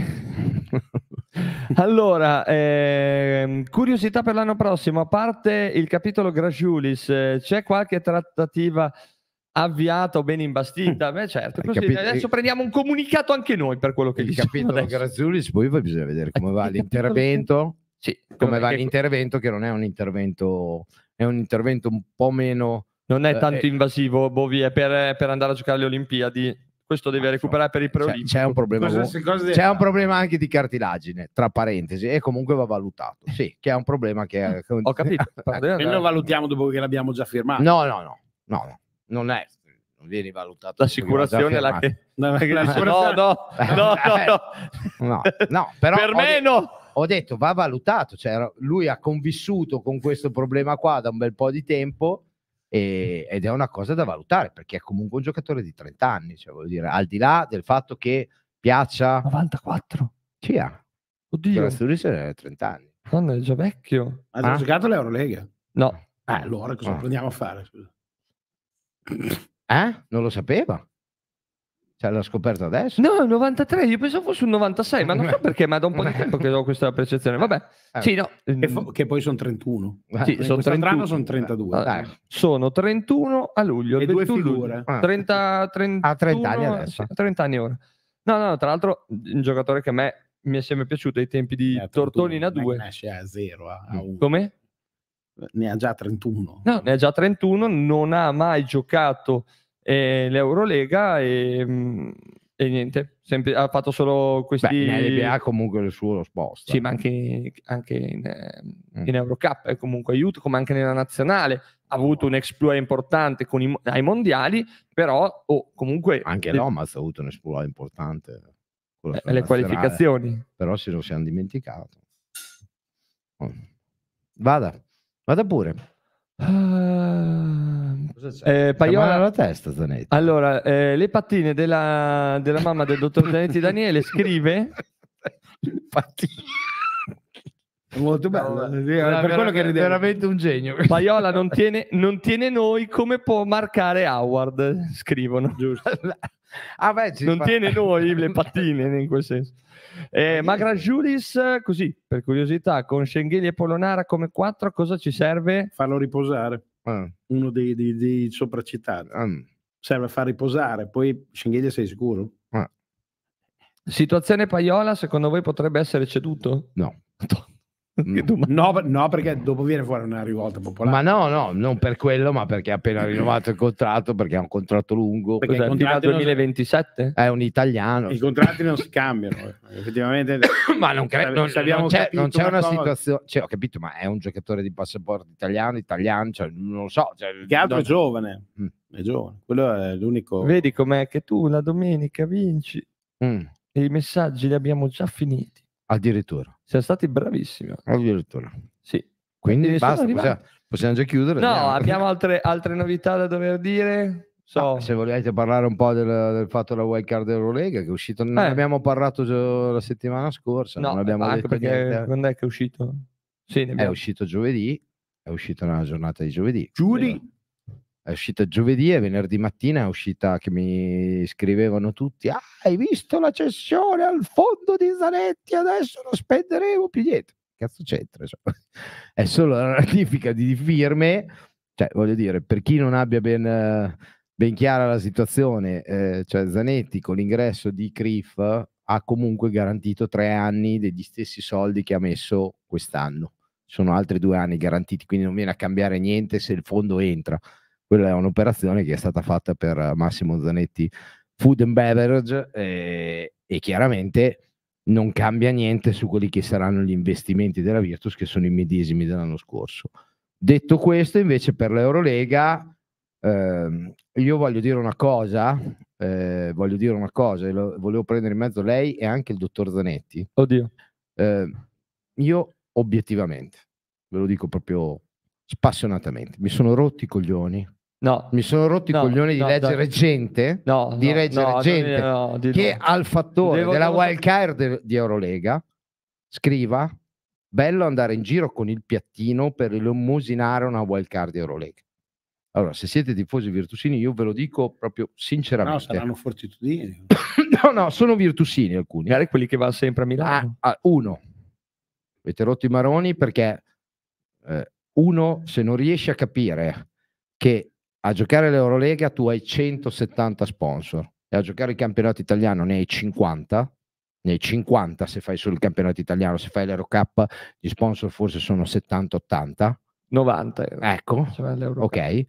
Allora, ehm, curiosità per l'anno prossimo, a parte il capitolo Gragiulis, eh, c'è qualche trattativa avviata o ben imbastita? Beh, certo,
Il
così
capi-
adesso prendiamo un comunicato anche noi per quello che
Il
diciamo
capitolo
adesso.
Grazzulis, poi bisogna vedere come va l'intervento,
Sì,
come va
perché
l'intervento, che non è un intervento, è un intervento un po' meno...
non è
eh,
tanto
eh,
invasivo, Bovi, è per, per andare a giocare alle Olimpiadi. Questo deve recuperare per il
c'è,
preolimpico.
c'è un problema
Cosa-
con-
se cosa deve
c'è un
fare?
problema anche di cartilagine, tra parentesi, e comunque va valutato. Sì, che è un problema che è...
Ho capito. però deve
E
andare-
lo valutiamo dopo che l'abbiamo già firmato.
No, no, no, no, no, non è, non vieni valutato.
L'assicurazione è la che...
No,
che
la
dice, no,
sicurezza-
no, no, no, no.
No, no, però
Per
ho
me
de-
no.
Ho detto va valutato, cioè lui ha convissuto con questo problema qua da un bel po' di tempo e- ed è una cosa da valutare perché è comunque un giocatore di trenta anni, cioè vuol dire, al di là del fatto che piaccia,
novantaquattro.
chi ha?
Oddio,
Grazzulis ha trenta anni.
Madonna, è già vecchio.
Ha già
Ah?
giocato l'Eurolega?
No,
Eh, allora cosa
Ah.
andiamo a fare? Scusa.
Eh? Non lo sapeva? Cioè l'ha scoperto adesso?
no, novantatré, io pensavo fosse un novantasei, ma non so perché, ma da un po' di tempo che ho questa percezione. Vabbè,
Eh.
sì, no.
Che, fo- che poi sono trentuno.
Sì,
In
sono
quest'altro
trentuno.
anno sono trentadue.
Ah,
Dai.
sono trentuno a luglio,
E
il
due
ventuno
figure.
luglio.
Ah.
trenta, trentuno,
Ha trenta anni adesso.
sì, trenta anni ora. No, no, tra l'altro un giocatore che a me mi è sempre piaciuto ai tempi di
Ne ha
Tortoni in A
trentuno,
due.
non è che nasce a zero, a, a uno.
Come?
Ne ha già trentuno.
No, ne ha già trentuno, non ha mai giocato eh, l'Eurolega e, mh, E niente, sempre, ha fatto solo questi...
Beh, in L B A comunque il suo lo sposta.
Sì, ma anche, anche in, eh, in Eurocup è comunque aiuto, come anche nella nazionale. Ha avuto un exploit importante con i, ai mondiali, però oh, comunque...
Anche
le,
l'Omas ha avuto un exploit importante. Con la
eh,
sua
le
nazionale,
qualificazioni.
Però se lo siamo dimenticato. Oh. Vada, vada pure.
Uh,
Cosa c'è?
eh, Paiola...
alla testa, Zanetti.
Allora, eh, le pattine della, della mamma del dottor Zanetti Daniele scrive...
È molto bello.
No,
Sì, è per quello che ridevo.
veramente un genio.
Paiola non tiene, non tiene noi, come può marcare Howard? Scrivono.
Giusto.
Ah, beh, ci
Non
fa-
tiene noi le pattine in quel senso. Eh, Magra Julis, così per curiosità, con Schengheli e Polonara come quattro, cosa ci serve?
Farlo riposare.
Ah,
Uno dei, dei, dei sopracitati.
ah,
Serve a far riposare. Poi Schengelia sei sicuro?
ah.
Situazione Paiola, secondo voi potrebbe essere ceduto?
No.
Che domanda.
No, no, perché dopo viene fuori una rivolta popolare.
Ma no, no, non per quello, ma perché ha appena rinnovato il contratto, perché è un contratto lungo.
Perché
Cos'è,
i
fino al
contratti non si-
duemilaventisette?
È un italiano.
I contratti non si cambiano. eh. Effettivamente.
Ma non, cre-
Se-
non-
se abbiamo
non c'è,
capito
non c'è una,
una cosa-
situazione, cioè, ho capito, ma è un giocatore di passaporto italiano, italiano, cioè, non lo so. Cioè,
Che altro
non-
è giovane.
Mm.
È giovane. Quello è l'unico.
Vedi com'è che tu la domenica vinci
Mm,
e i messaggi li abbiamo già finiti.
addirittura,
Siamo stati bravissimi.
addirittura.
Sì.
Quindi
Ne sono
basta,
arrivati.
possiamo, possiamo già chiudere.
No,
andiamo.
abbiamo altre, altre novità da dover dire. So.
No, se volete parlare un po' del, del fatto della wild card Eurolega, che è uscito, non
Eh.
ne abbiamo parlato già la settimana scorsa,
No,
non abbiamo
anche
detto
perché
niente.
quando è che è uscito? Sì, ne
È
abbiamo-
uscito giovedì, è uscito nella giornata di giovedì.
Giudi.
È uscita giovedì e venerdì mattina è uscita che mi scrivevano tutti: ah, hai visto la cessione al fondo di Zanetti, adesso non spenderemo più niente. Cazzo c'entra? Cioè, è solo la ratifica di firme, cioè voglio dire, per chi non abbia ben, eh, ben chiara la situazione, eh, cioè Zanetti con l'ingresso di Crif ha comunque garantito tre anni degli stessi soldi che ha messo quest'anno. Sono altri due anni garantiti, quindi non viene a cambiare niente se il fondo entra. Quella è un'operazione che è stata fatta per Massimo Zanetti Food and Beverage eh, e chiaramente non cambia niente su quelli che saranno gli investimenti della Virtus, che sono i medesimi dell'anno scorso. Detto questo, invece, per l'Eurolega ehm, io voglio dire una cosa, eh, voglio dire una cosa, e lo, volevo prendere in mezzo lei e anche il dottor Zanetti.
Oddio.
Eh, io obiettivamente, ve lo dico proprio spassionatamente, mi sono rotti i coglioni.
No.
Mi sono rotti
No,
i coglioni di
no,
leggere
dai.
gente,
No,
di
no,
leggere
no,
gente
no, no, di
che
no.
al fattore
Devo-
della
devo-
wild card di Eurolega scriva: bello andare in giro con il piattino per illuminare una wild card di Eurolega. Allora, se siete tifosi virtusini, io ve lo dico proprio
No,
sinceramente.
saranno fortitudini.
no, no, sono virtusini alcuni.
Magari quelli che vanno sempre a Milano.
Ah, ah, uno, avete rotto i maroni perché eh, uno, se non riesci a capire che a giocare l'Eurolega tu hai centosettanta sponsor e a giocare il campionato italiano ne hai cinquanta, ne hai cinquanta se fai solo il campionato italiano, se fai l'Eurocup gli sponsor forse sono settanta ottanta,
novanta. era.
ecco,
Cioè, l'Eurocup.
ok,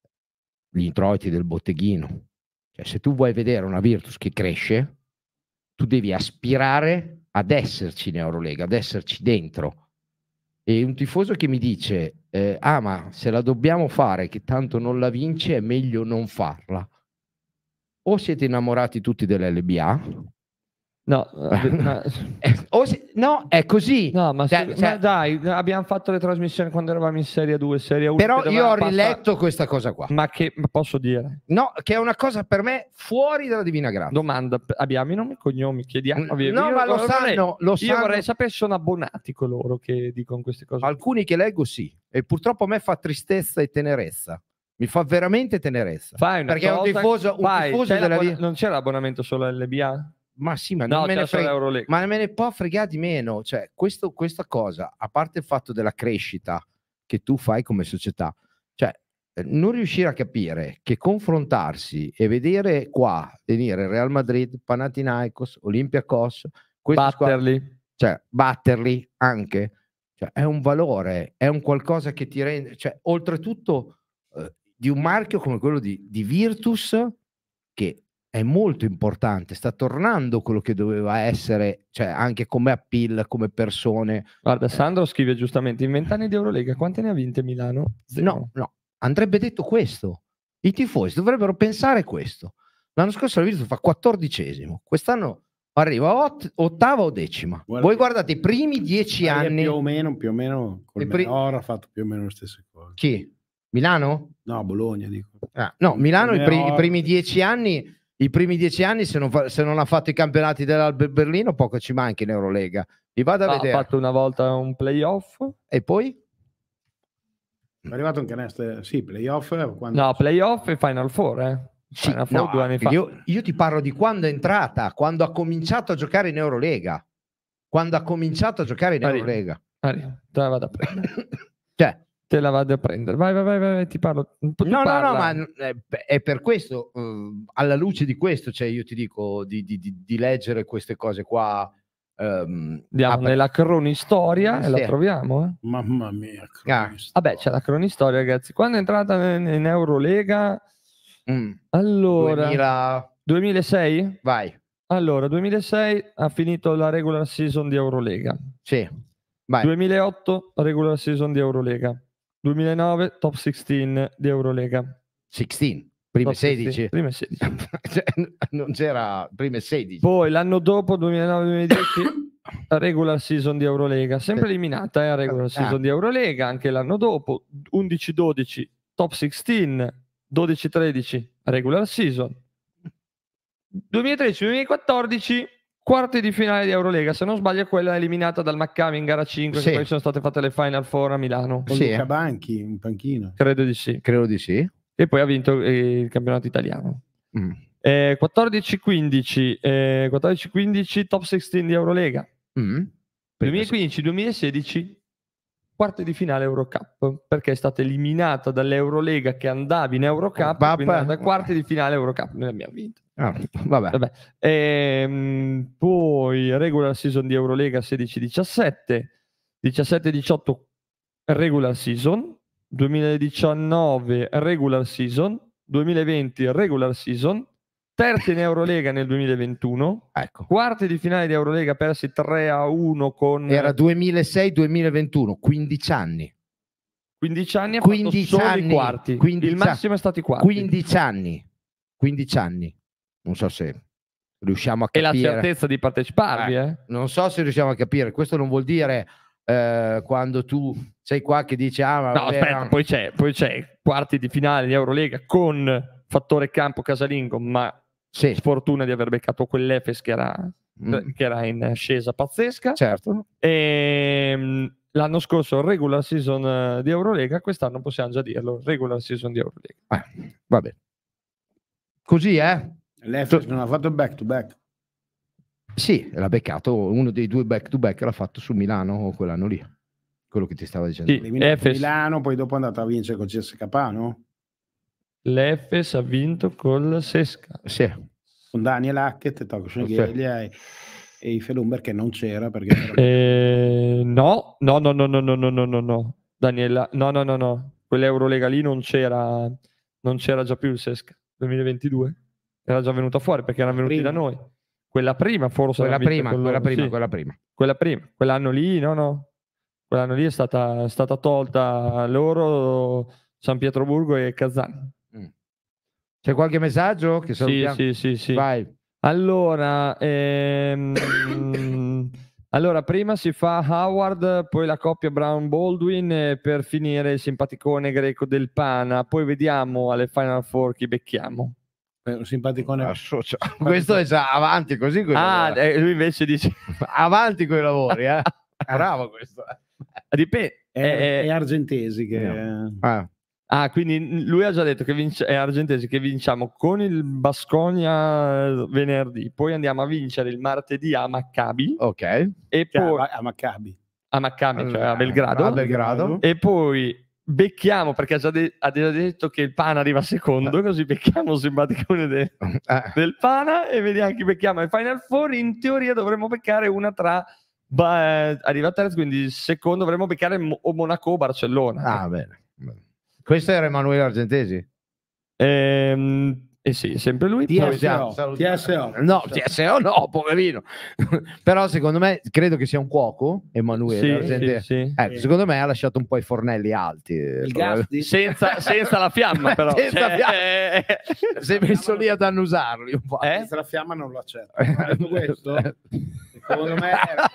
gli introiti del botteghino, cioè se tu vuoi vedere una Virtus che cresce tu devi aspirare ad esserci in Eurolega, ad esserci dentro. E un tifoso che mi dice eh, ah ma se la dobbiamo fare che tanto non la vince è meglio non farla, o siete innamorati tutti dell'L B A
No, no,
Eh, o se- no è così.
no, ma,
Cioè-
se-
cioè-
ma dai, abbiamo fatto le trasmissioni quando eravamo in Serie due, Serie uno.
però
che
io ho
doveva passare-
riletto questa cosa qua,
Ma che ma posso dire?
no, che è una cosa per me fuori dalla divina grazia.
Domanda, abbiamo i nomi e cognomi, chiediamo.
no
Io-
ma lo
vorrei-
sanno, lo
Io
sanno.
vorrei sapere se sono abbonati coloro che dicono queste cose.
Alcuni che leggo sì, e purtroppo a me fa tristezza e tenerezza, mi fa veramente tenerezza.
Fai una
perché è un
cosa-
tifoso, un
vai,
tifoso
c'è
della
l'abbon-
via-
non c'è l'abbonamento solo all'L B A?
ma sì, ma
No,
non me
c'è
ne
solo
frega,
Eurolega.
ma me ne può fregare di meno, cioè questo, questa cosa, a parte il fatto della crescita che tu fai come società, cioè eh, non riuscire a capire che confrontarsi e vedere qua venire Real Madrid, Panathinaikos, Olympiacos, queste squadre-
Batterli.
cioè batterli anche, cioè, è un valore, è un qualcosa che ti rende, cioè oltretutto eh, di un marchio come quello di, di Virtus, che è molto importante, sta tornando quello che doveva essere, cioè anche come appeal, come persone.
Guarda, Sandro scrive giustamente, in vent'anni di Eurolega quante ne ha vinte Milano? Zero.
No, no, andrebbe detto questo. I tifosi dovrebbero pensare questo. L'anno scorso l'ha visto, fa quattordicesimo, quest'anno arriva ot- ottava o decima.
Guarda,
Voi guardate i primi dieci anni.
Più o meno, più o meno, col
pri-
Meteor ha fatto più o meno le stesse cose.
Chi? Milano?
No, Bologna, dico.
Ah, no, Milano i, pri-
Meteor-
i primi dieci anni, i primi dieci anni se non, fa- se non ha fatto i campionati dell'Albe Berlino, poco ci manca in Eurolega. Vi vado a
Ha
vedere.
fatto una volta un playoff.
E poi?
È arrivato anche Nest, sì, playoff. Quando...
No, playoff e Final Four, eh.
Sì,
Final Four
no,
due anni fa.
Io, io ti parlo di quando è entrata, quando ha cominciato a giocare in Eurolega. Quando ha cominciato a giocare in
Arriva.
Eurolega.
Arriva, te la vado a prendere.
Cioè,
Te la vado a prendere. Vai, vai, vai, vai, ti parlo. Tu
no, no,
parla.
no, ma è, è per questo, eh, alla luce di questo, cioè io ti dico di, di, di, di leggere queste cose qua. ehm,
Andiamo
ah,
nella cronistoria e
Sì.
la troviamo. Eh?
Mamma mia.
Ah,
Vabbè, c'è la cronistoria, ragazzi. Quando è entrata in, in Eurolega,
mm,
allora,
duemila
duemilasei?
Vai,
Allora, duemilasei ha finito la regular season di Eurolega.
sì, vai.
duemilaotto regular season di Eurolega. duemilanove top sedici di Eurolega.
sedici, prime
Top sedici,
sedici.
prime sedici.
Cioè, non c'era prime sedici.
Poi l'anno dopo, duemilanove duemiladieci, regular season di Eurolega, sempre
Sì.
eliminata, eh, regular
Ah.
season di Eurolega, anche l'anno dopo, undici dodici top sedici, dodici tredici regular season, duemilatredici duemilaquattordici quarti di finale di Eurolega, se non sbaglio quella eliminata dal Maccabi in gara cinque,
Sì.
che poi sono state fatte le Final Four a Milano,
Con
Sì.
Luca Banchi in panchina.
credo di sì,
Credo di sì.
e poi ha vinto eh, il campionato italiano.
Mm.
Eh, quattordici quindici eh, quattordici quindici top sedici di Eurolega.
Mm.
duemilaquindici duemilasedici quarti di finale Eurocup, perché è stata eliminata dall'Eurolega che andavi in Eurocup,
Papà.
quindi è andata ai quarti di finale Eurocup, noi abbiamo vinto.
Ah, vabbè.
Vabbè. Ehm, poi regular season di Eurolega sedici diciassette, diciassette diciotto regular season, duemiladiciannove regular season, duemilaventi regular season, terzi in Eurolega nel duemilaventuno,
Ecco.
quarti di finale di Eurolega persi tre a uno con
Era duemilasei duemilaventuno, quindici anni.
quindici anni, ha
quindici
fatto solo i
anni,
quarti.
quindici
Il massimo è stato i quarti.
quindici anni. quindici anni. Non so se riusciamo a
E la
capire.
certezza di parteciparvi,
Eh,
eh.
Non so se riusciamo a capire. Questo non vuol dire eh, quando tu sei qua che dici ah ma
No,
vabbè,
aspetta,
no.
poi c'è, poi c'è quarti di finale di Eurolega con fattore campo casalingo, ma
Sì,
sfortuna di aver beccato quell'Efes che era,
mm,
che era in ascesa pazzesca.
certo.
E, mh, l'anno scorso regular season eh, di Eurolega, quest'anno possiamo già dirlo, regular season di Eurolega.
Eh, vabbè. Così, eh?
L'Efes non ha fatto il back to back.
Sì, l'ha beccato, uno dei due back to back l'ha fatto su Milano quell'anno lì. Quello che ti stavo dicendo.
Sì,
Eliminato
Efes.
Milano, poi dopo è andato a vincere con C S K A, no?
L'Efes ha vinto col Sesca.
Sì.
Con Daniel Hackett, Tocco
Sì.
Schengelia e, e Ifelumber che non c'era perché era...
Eh, no, no, no, no, no, no, no, no, no, no. Daniela, no, no, no, no. Quell'Eurolega lì non c'era, non c'era già più il Sesca. duemilaventidue era già venuta fuori perché erano venuti
Prima.
da noi. Quella prima forse
Quella
l'hanno vinta
prima,
con
quella
loro,
prima,
sì.
quella prima.
Quella prima, quell'anno lì, no, no. Quell'anno lì è stata, è stata tolta a loro San Pietroburgo e Kazan.
Mm. C'è qualche messaggio? Che
Sì,
salutiamo?
sì, sì, sì.
Vai.
Allora, ehm, allora, prima si fa Howard, poi la coppia Brown-Baldwin e per finire il simpaticone greco del Pana. Poi vediamo alle Final Four chi becchiamo.
Eh, un simpaticone.
Associa- Questo è già avanti così. coi
Ah,
lavori.
eh, lui invece dice...
Avanti con i lavori, eh. Bravo questo.
Dipende.
È,
eh,
è Argentesi che...
Ah,
Ah, quindi lui ha già detto che vince, è argentesi che vinciamo con il Baskonia venerdì, poi andiamo a vincere il martedì a Maccabi
ok.
e
che
poi
a, a Maccabi.
a Maccabi, cioè a Belgrado,
A Belgrado.
e poi becchiamo perché ha già, de- ha già detto che il Pana arriva secondo, così becchiamo il simpaticone de-
Eh,
del Pana e vediamo chi becchiamo ai Final Four. In teoria dovremmo beccare una tra ba- arriva terzo, quindi secondo dovremmo beccare Mo- o Monaco o Barcellona.
ah, bene. Questo era Emanuele Argentesi.
Ehm, Eh sì, sempre lui.
T S O,
siamo-
T S O.
No, T S O no, poverino. Però secondo me, credo che sia un cuoco, Emanuele.
Sì,
Argente-
sì, sì.
Ecco, secondo me ha lasciato un po' i fornelli alti. eh,
Il
probabil-
gas di-
Senza, senza la fiamma, però.
Senza
Cioè,
fiamma.
eh,
Si è messo lì ad annusarli un po'.
Eh?
Senza la fiamma non lo accetto. Ma detto questo, secondo me era-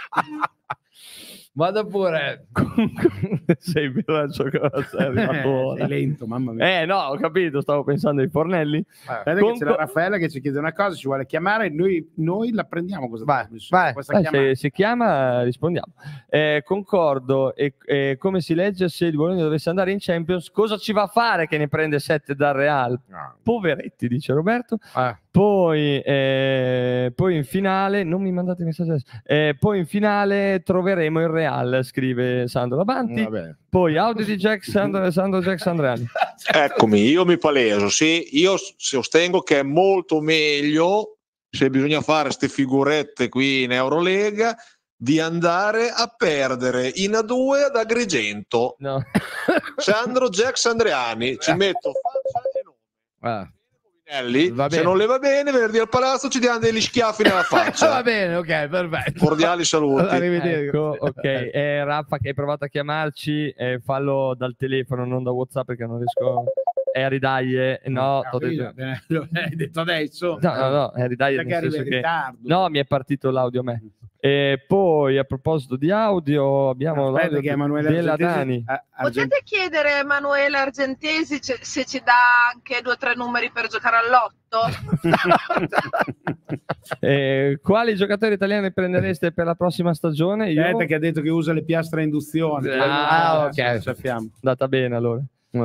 Vado pure.
sei villaggio cosa è arrivato ora.
sei lento, mamma mia.
Eh no, ho capito, stavo pensando ai fornelli.
Guarda che
Comunque-
c'è la Raffaella che ci chiede una cosa, ci vuole chiamare, noi, noi la prendiamo questa
Vai,
trasmissione,
vai.
questa
Eh,
chiamata.
se, se chiama rispondiamo. Eh, concordo. E, e come si legge, se il Bologna dovesse andare in Champions, cosa ci va a fare che ne prende sette dal Real? Poveretti, dice Roberto.
Eh.
Poi, eh, poi in finale, non mi mandate messaggi adesso. Eh, poi in finale troveremo il Real, scrive Sandro Davanti.
Vabbè.
Poi audio di Jack Sandro, Sandro Jack Sandriani.
Eccomi, io mi paleso, sì, io s- sostengo che è molto meglio, se bisogna fare queste figurette qui in Eurolega, di andare a perdere in A due ad Agrigento.
No.
Sandro Jack Sandriani, ci metto faccia e nome.
Ah.
Povinelli,
Va
se
bene.
non le va bene, venerdì al palazzo ci diamo degli schiaffi nella
Va
faccia.
bene, ok, perfetto.
Cordiali saluti.
Arrivederci.
Ecco, ok. Eh, Raffa che hai provato a chiamarci, eh, fallo dal telefono, non da WhatsApp perché non riesco. Eh, ridaglie. No,
Ah,
t'ho
quindi,
detto-
eh, lo hai detto adesso?
no, no, no, eh, ridaglie
Perché
nel
arriva
senso
in
che...
ritardo.
No, mi è partito l'audio a me. E poi a proposito di audio, abbiamo
Aspetta
l'audio
che Emanuele
della
Argentesi-
Dani.
a- Argent-
Potete chiedere a Emanuele Argentesi ce- se ci dà anche due o tre numeri per giocare all'otto?
Eh, quali giocatori italiani prendereste per la prossima stagione? Io
Aspetta che ha detto che usa le piastre a induzione.
Ah,
Quello
ok.
lo sappiamo.
andata bene allora.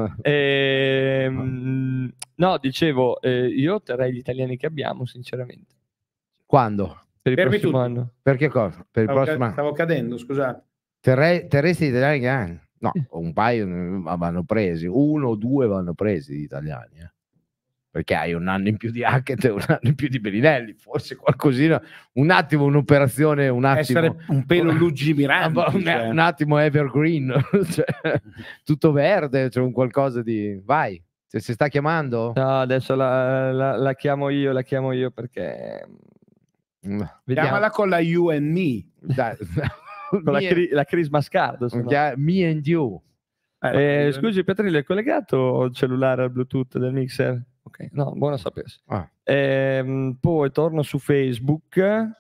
Ehm, no, dicevo, eh, io terrei gli italiani che abbiamo, sinceramente,
Quando?
per il
Fermi
prossimo
tutti.
anno.
Per che cosa? Per il
Stavo,
prossimo
ca-
anno?
stavo cadendo, scusate.
Terrei- terresti gli italiani che hanno? No, un paio ne- vanno presi, uno o due vanno presi gli italiani, eh. Perché hai un anno in più di Hackett e un anno in più di Bellinelli, forse qualcosina, un attimo un'operazione, un attimo,
Essere un pelo lungimirante.
un,
cioè.
un attimo evergreen, cioè, tutto verde, c'è un qualcosa di... Vai, se si sta chiamando?
No, adesso la, la- la chiamo io, la chiamo io perché
Mm,
vediamo.
Chiamala con la You and Me.
dai.
Con la,
Me-
cri- la Christmas card. se no.
Me and you.
Eh, scusi Petrillo, è collegato il cellulare al Bluetooth del mixer? Ok, no, buono a sapersi.
Ah.
Ehm, poi torno su Facebook.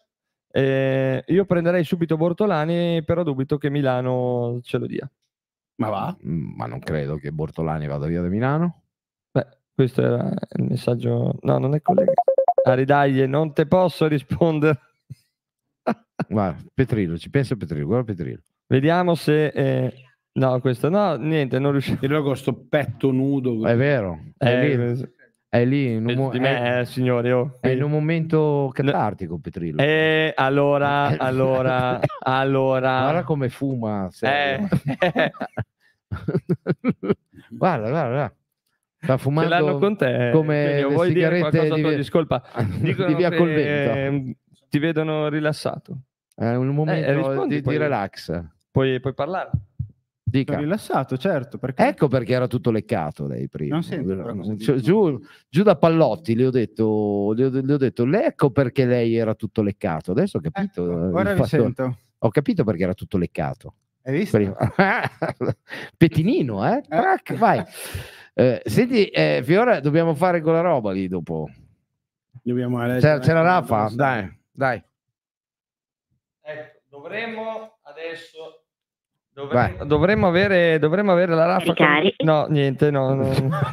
Eh, io prenderei subito Bortolani, però dubito che Milano ce lo dia.
Ma va?
Mm, Ma non credo che Bortolani vada via da Milano.
Beh, questo era il messaggio. No, non è collegato. Aridaglie, non te posso rispondere.
Guarda, Petrillo, ci pensa Petrillo, guarda Petrillo.
Vediamo se. eh, No, questo no, niente, non riusciamo.
Io con sto petto nudo.
È vero, è
Eh,
lì, è lì in un, mo-
di
è-
me, eh, signori. oh.
è in un momento catartico Petrillo.
Eh, allora, allora, allora.
Guarda come fuma, serio.
Eh,
guarda, guarda, guarda. Sta
ce
fumando
l'hanno con te.
come
Quindi,
le
vuoi dire
sigarette
qualcosa
di
a
via-
tua discolpa? Dicono
di via
che,
Colvento.
eh, ti vedono rilassato.
È un momento
Eh, rispondi
di, di
poi.
relax.
Puoi, puoi parlare.
Dica.
Rilassato, certo, perché
Ecco perché era tutto leccato lei prima.
Non sento però cosa
Giù,
dici.
giù, giù da Pallotti le ho detto, le ho, le ho detto "Le- ecco perché lei era tutto leccato. Adesso ho capito.
Ecco,
il
ora vi
fatto-
sento.
Ho capito perché era tutto leccato.
Hai visto?
Prima. Pettinino, eh? Crack, vai. Eh, senti, eh, Fiora, dobbiamo fare quella roba lì dopo.
Dobbiamo
C'è, c'è la Raffa? Dai, dai.
Ecco, dovremmo adesso.
Vai.
Dovremmo, dovremmo avere, dovremmo avere la Raffa. con-
Cari.
No, niente, no. no.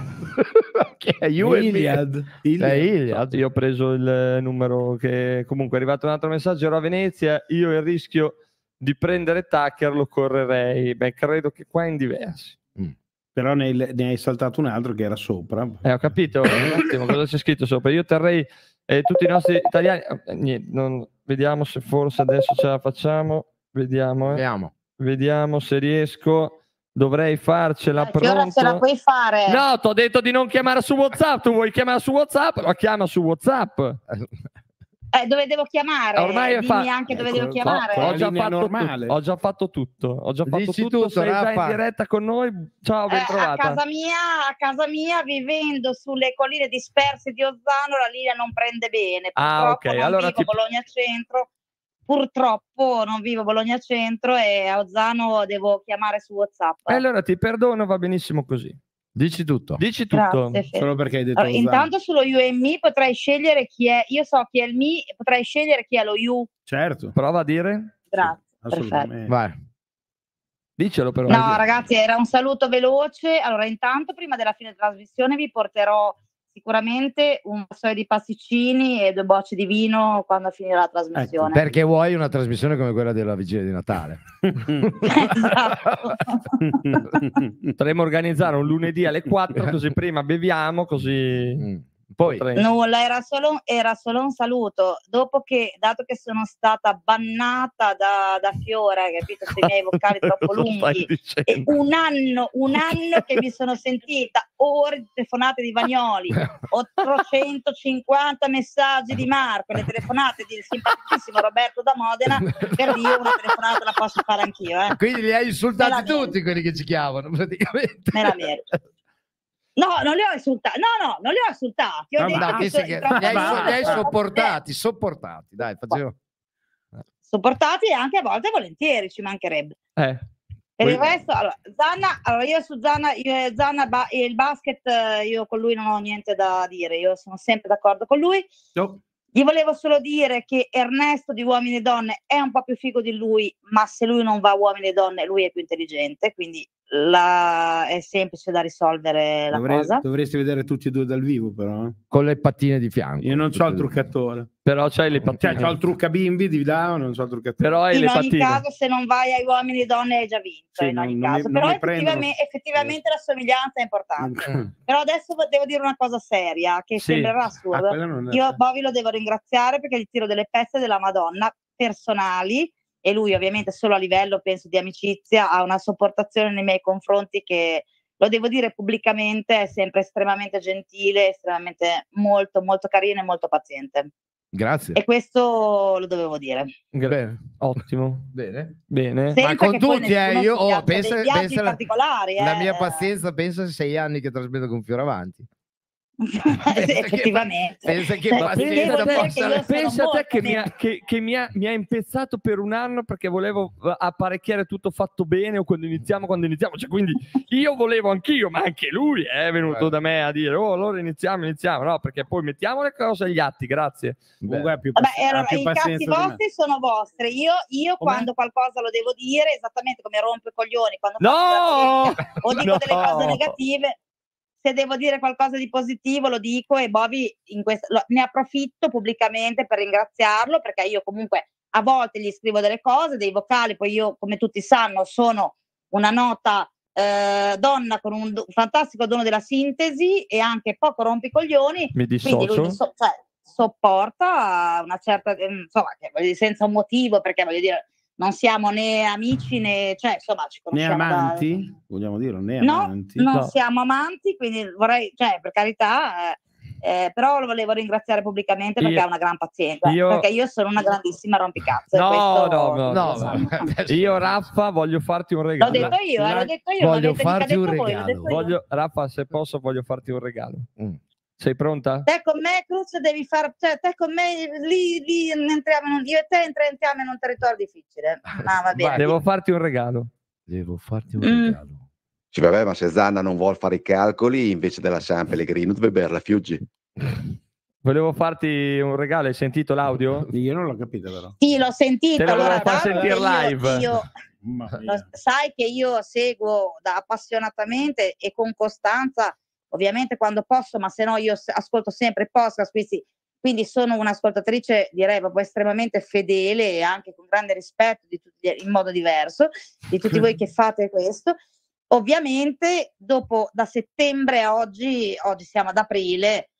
Che è you and me.
Iliad.
È Iliad.
Io ho preso il numero che comunque è arrivato un altro messaggio. Ero a Venezia. Io il rischio di prendere Tucker lo correrei. Beh, credo che qua in diversi.
Però ne, ne hai saltato un altro che era sopra.
Eh, ho capito. Un attimo, cosa c'è scritto sopra? Io terrei eh, tutti i nostri italiani. eh, niente, non- vediamo se forse adesso ce la facciamo. Vediamo, eh.
Vediamo.
Vediamo se riesco. Dovrei farcela
Che ora ce la
pronto.
puoi fare?
No, ti ho detto di non chiamare su WhatsApp. Tu vuoi chiamare su WhatsApp? Lo chiama su WhatsApp.
Eh, dove devo chiamare?
Ormai è
Dimmi
fa-
anche dove
ecco,
devo chiamare.
Ho, ho già
linea
fatto
normale.
tutto, ho già fatto tutto. Ho già fatto
Dici
tutto.
tutto,
Sei già
Raffa.
in diretta con noi. Ciao, ben
Eh, a
trovata.
casa mia, a casa mia, vivendo sulle colline disperse di Ozzano, la linea non prende bene.
Ah,
Purtroppo
ok.
non
Allora
vivo
ti-
Bologna Centro. Purtroppo non vivo Bologna Centro e a Ozzano devo chiamare su WhatsApp.
E allora ti perdono, va benissimo così.
Dici tutto.
Dici tutto.
Grazie, Fede.
Solo perché hai detto
Allora,
Ozzano.
intanto sullo U M I potrai scegliere chi è. Io so chi è il M I, potrai scegliere chi è lo U.
Certo,
Prova a dire.
Grazie. Perfetto.
assolutamente.
Vai.
Dicelo però.
No, ragazzi, era un saluto veloce. Allora, intanto, prima della fine della trasmissione, vi porterò sicuramente un vassoio di pasticcini e due bocce di vino quando finirà la trasmissione.
Perché vuoi una trasmissione come quella della vigilia di Natale?
Esatto.
Potremmo organizzare un lunedì alle quattro, così prima beviamo, così
Mm. Poi
potrei-
Nulla, era solo, era solo un saluto. Dopo che, dato che sono stata bannata da, da Fiore, capito, sui miei vocali troppo
Cosa stai
lunghi,
dicendo?
e un anno, un anno che mi sono sentita ore di telefonate di Vagnoli, ottocentocinquanta messaggi di Marco, le telefonate del simpaticissimo Roberto da Modena, per dire una telefonata la posso fare anch'io, eh.
quindi li hai
Me
insultati
la merito.
tutti quelli che ci chiamano praticamente.
Me la merito. No, non li ho insultati. No, no, non li ho insultati. Ho
No,
detto
No,
Ah,
che
che
sei
so-
che-
troppo
li hai,
bene,
li hai
troppo
sopportati, sopportati. Dai, facciamo.
bene. Sopportati e anche a volte volentieri, ci mancherebbe.
Eh,
Per il
Poi-
resto, allora, Zanna, allora io su Zanna, io, e Zanna ba- e il basket, eh, io con lui non ho niente da dire, io sono sempre d'accordo con lui.
No.
Gli volevo solo dire che Ernesto di Uomini e Donne è un po' più figo di lui, ma se lui non va a Uomini e Donne, lui è più intelligente, quindi la- è semplice da risolvere la
Dovrei-
cosa.
dovresti vedere tutti e due dal vivo, però. eh.
Con le pattine di fianco.
Io non ho il truccatore.
però c'hai le
Cioè,
pattine.
c'ho il trucca bimbi di là, ma non so il truccatore.
Però hai
In
le
ogni
pattine.
caso, se non vai ai Uomini e Donne hai già vinto,
Sì,
in
non-
ogni
non mi-
caso.
non
Però
mi prendono-
effettivamente, effettivamente la somiglianza è importante.
Mm.
Però adesso devo dire una cosa seria, che
Sì.
sembrerà
Ah,
assurda.
quella non è-
Io Bovi lo devo ringraziare perché gli tiro delle pezze della Madonna personali e lui ovviamente solo a livello, penso, di amicizia ha una sopportazione nei miei confronti che, lo devo dire pubblicamente, è sempre estremamente gentile, estremamente molto, molto carino e molto paziente.
Grazie.
E questo lo dovevo dire.
Bene. Ottimo.
Bene.
Bene.
Sempre
Ma con
che poi
tutti, eh,
nessuno
io
si
oh,
piazza
pensa,
dei viaggi
pensa la,
particolari,
la
eh.
mia pazienza, pensa a sei anni che trasmetto con Fioravanti.
Effettivamente.
Pensa che
Cioè,
pazienza
devo dire
possa-
che io sono
Pensa a te
molto
che, mi
meno-
ha, che, che mi, ha, mi ha impensato per un anno perché volevo eh, apparecchiare tutto fatto bene o quando iniziamo, quando iniziamo. Cioè, quindi io volevo anch'io, ma anche lui è venuto
Eh.
da me a dire oh allora iniziamo, iniziamo. No, perché poi mettiamo le cose agli atti, grazie.
Comunque ha più,
Vabbè,
pazi-
e allora,
ha più
i cazzi
pazienza di me.
vostri sono vostri. Io, io
Com'è?
quando qualcosa lo devo dire, esattamente come rompo i coglioni, quando
No!
faccio della politica o dico
No!
delle cose negative, se devo dire qualcosa di positivo lo dico e Bovi in questo, lo- ne approfitto pubblicamente per ringraziarlo perché io comunque a volte gli scrivo delle cose, dei vocali, poi io come tutti sanno sono una nota eh, donna con un do- fantastico dono della sintesi e anche poco rompicoglioni,
Mi
quindi lui
dissocio.
mi so- cioè, sopporta una certa, eh, insomma, che voglio dire, senza un motivo, perché voglio dire, non siamo né amici né, cioè, insomma, ci
Ne
conosciamo da-
amanti? Vogliamo dirlo, ne
No,
amanti?
non
No.
siamo amanti, quindi vorrei, cioè, per carità, eh, eh, però lo volevo ringraziare pubblicamente perché
Io-
ha una gran pazienza,
io-
perché io sono una grandissima rompicazzo. e
No,
questo-
no, no,
No,
no. Io Raffa voglio farti un
L'ho
regalo.
detto io, eh, l'ho detto io,
Voglio
l'ho detto, mica
farti un
detto voi, l'ho
regalo.
detto io.
Voglio, Raffa, se posso, voglio farti un regalo.
Mm.
Sei pronta?
Te con me, Cruz, devi fare, cioè, te con me, lì, lì entriamo in un, io e te entra- entriamo in un territorio difficile. Ma va bene.
Devo farti un regalo.
Devo farti un
Mm.
regalo.
Sì, vabbè, ma se Zanna non vuole fare i calcoli, invece della San Pellegrino deve bere la Fiuggi.
Volevo farti un regalo. Hai sentito l'audio?
Io non l'ho capito però.
Sì, l'ho sentito.
Te lo
allora,
volevo far
dato
sentire
che io-
live.
io-
Mamma
lo-
mia.
sai che io seguo da appassionatamente e con costanza, ovviamente quando posso, ma se no io s- ascolto sempre podcast, quindi, quindi sono un'ascoltatrice direi proprio estremamente fedele e anche con grande rispetto di tutti, in modo diverso di tutti voi che fate questo. Ovviamente dopo da settembre a oggi, oggi siamo ad aprile,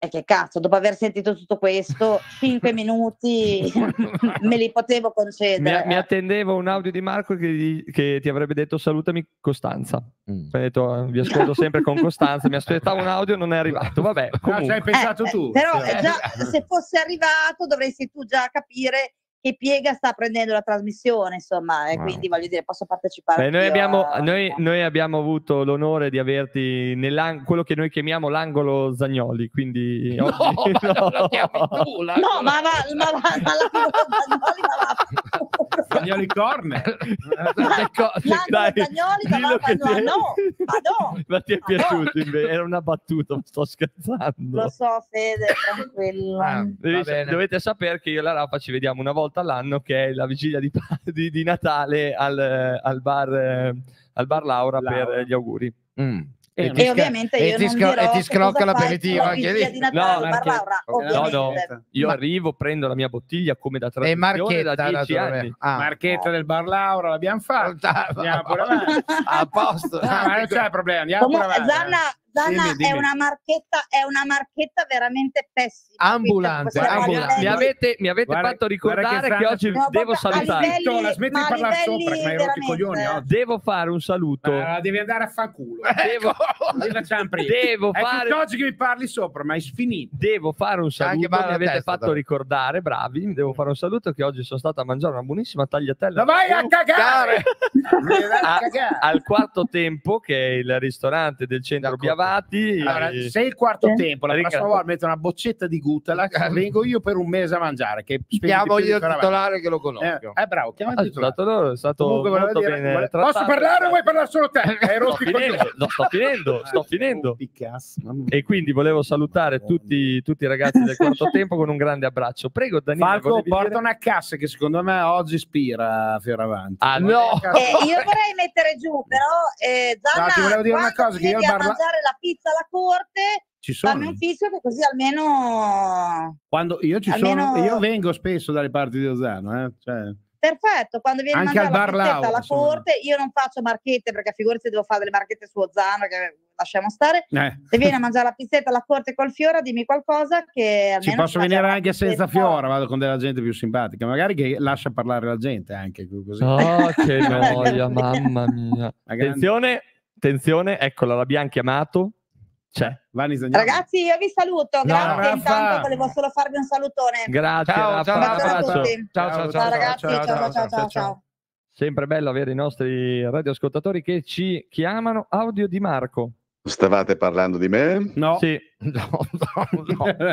E che cazzo, dopo aver sentito tutto questo, cinque minuti me li potevo concedere.
Mi, mi attendevo un audio di Marco che, di- che ti avrebbe detto salutami Costanza.
Mm.
Ho detto, vi ascolto sempre con Costanza, mi aspettavo un audio, non è arrivato. Vabbè,
Ah, ci hai
comunque.
pensato
Eh,
tu.
però
Cioè,
eh, già, se fosse arrivato dovresti tu già capire che piega sta prendendo la trasmissione, insomma, e
Wow.
quindi voglio dire, posso partecipare
Beh, noi,
anch'io
abbiamo,
a-
noi, noi abbiamo avuto l'onore di averti nell'ang- quello che noi chiamiamo l'angolo Zagnoli, quindi
No,
oggi-
ma non lo chiami tu, la-
No, ma va, ma va, ma la Zagnoli, ma va.
Zagnoli corner.
Le cose-
L'angolo
Dai,
Zagnoli, ma
dillo
va,
che
ma
ti è-
no, ma no.
Ma ti è
Ma no.
piaciuto invece? Era una battuta, sto scherzando.
Lo so, Fede, tranquillo.
Ah,
Devi-
va bene.
dovete sapere che io e la Rafa ci vediamo una volta all'anno, che è la vigilia di, di- di Natale al, al bar, eh, al bar Laura,
Laura.
per gli auguri.
Mm.
E
E,
E
ti sca-
ovviamente
e
io
ti
non
scro-
dirò
e ti
che
scrocca
cosa fai
l'aperitivo
sulla
anche
vigilia
lì.
di Natale
No,
al bar
Marche-
Laura,
no,
No, no,
ovviamente.
io
Ma-
arrivo, prendo la mia bottiglia come da
E
tradizione da
Marchetta,
dieci
naturalmente.
anni.
Ah.
Marchetta del bar Laura l'abbiamo fatta. Andiamo pure avanti.
A posto.
No, ma non c'è problema, andiamo pure
Comunque,
avanti.
Zanna, Zanna
Dimmi, dimmi.
È, una marchetta, è una marchetta veramente pessima.
Ambulante,
Quindi, possiamo
Mi,
ambulante.
dire-
mi avete, mi avete
Guarda-
fatto
guarda
ricordare
che
che,
Zanna-
oggi
No,
devo
proprio a
salutare.
livelli-
Zitto, la smetti
ma
di
a
parlare sopra,
livelli
che mi hai rotto i coglioni
veramente-
oggi.
Devo fare un saluto.
Ah, devi andare a fanculo.
Devo,
Così facciamo prima.
devo
È
fare,
tutt'oggi che mi parli sopra, ma hai sfinito.
devo fare un saluto.
Anche male
Mi
alla
avete
testa,
fatto
però.
ricordare, bravi. Mi devo fare un saluto che oggi sono stato a mangiare una buonissima tagliatella.
La vai a cagare! Devi andare a
A-
cagare.
al quarto tempo, che è il ristorante del centro
D'accordo.
Biavati.
Allora,
eh,
se il quarto
Sì.
tempo, la prossima
Ringrazio.
volta metto una boccetta di Gutalax, vengo io per un mese a mangiare. Che spieghi
Chiamo
di più
io
di
il
Ferravati.
titolare che lo conosco.
Eh, eh, bravo, chiama
è
il titolare.
stato, loro, è stato
Comunque, volevo
molto
dire,
bene
vole-
trattato.
posso parlare o vuoi parlare solo te? Hai
Sto
rotto i
finendo,
coglioni.
no, sto finendo, sto
Ah,
finendo.
oh, piccasso, mamma mia.
E quindi volevo salutare tutti, tutti i ragazzi del quarto tempo con un grande abbraccio. Prego, Danilo.
Falco,
volevi
porta
dire?
una cassa che secondo me oggi ispira Fioravanti.
Ah, no!
Eh, io vorrei mettere giù, però eh, Zanna,
No, ti volevo dire una
quando
cosa, che io
vieni
al
a
bar-
mangiare la pizza alla corte,
Ci
fammi
sono.
un fischio che così almeno...
Quando io ci
Almeno-
sono, io vengo spesso dalle parti di Ozzano, eh? Cioè,
Perfetto, quando vieni a
Anche
mangiare
al
la
bar
pizzetta
Laura,
alla
insomma.
corte, io non faccio marchette perché figurati devo fare delle marchette su Ozzano, che lasciamo stare.
eh.
Se vieni a mangiare la pizzetta alla corte col Fiora, dimmi qualcosa che almeno
Ci posso
ci
venire
mangiamo
anche
la
senza
pizzetta.
Fiora, vado con della gente più simpatica, magari che lascia parlare la gente anche così.
Oh, che noia, mamma mia.
La grande-
Attenzione, attenzione, eccola, l'abbiamo chiamato. C'è.
Vanni Zagnoli.
Ragazzi, io vi saluto, grazie.
Rafa.
Intanto volevo solo farvi un salutone.
Grazie,
Ciao,
Rafa,
ciao,
un
Bacione a
abbraccio.
tutti.
Ciao, ciao,
Ciao,
ciao,
ragazzi,
ciao,
ciao
ciao,
ciao ciao,
ciao,
ciao.
Sempre bello avere i nostri radioascoltatori che ci chiamano. Audio di Marco.
Stavate parlando di me?
No.
Sì,
No, no,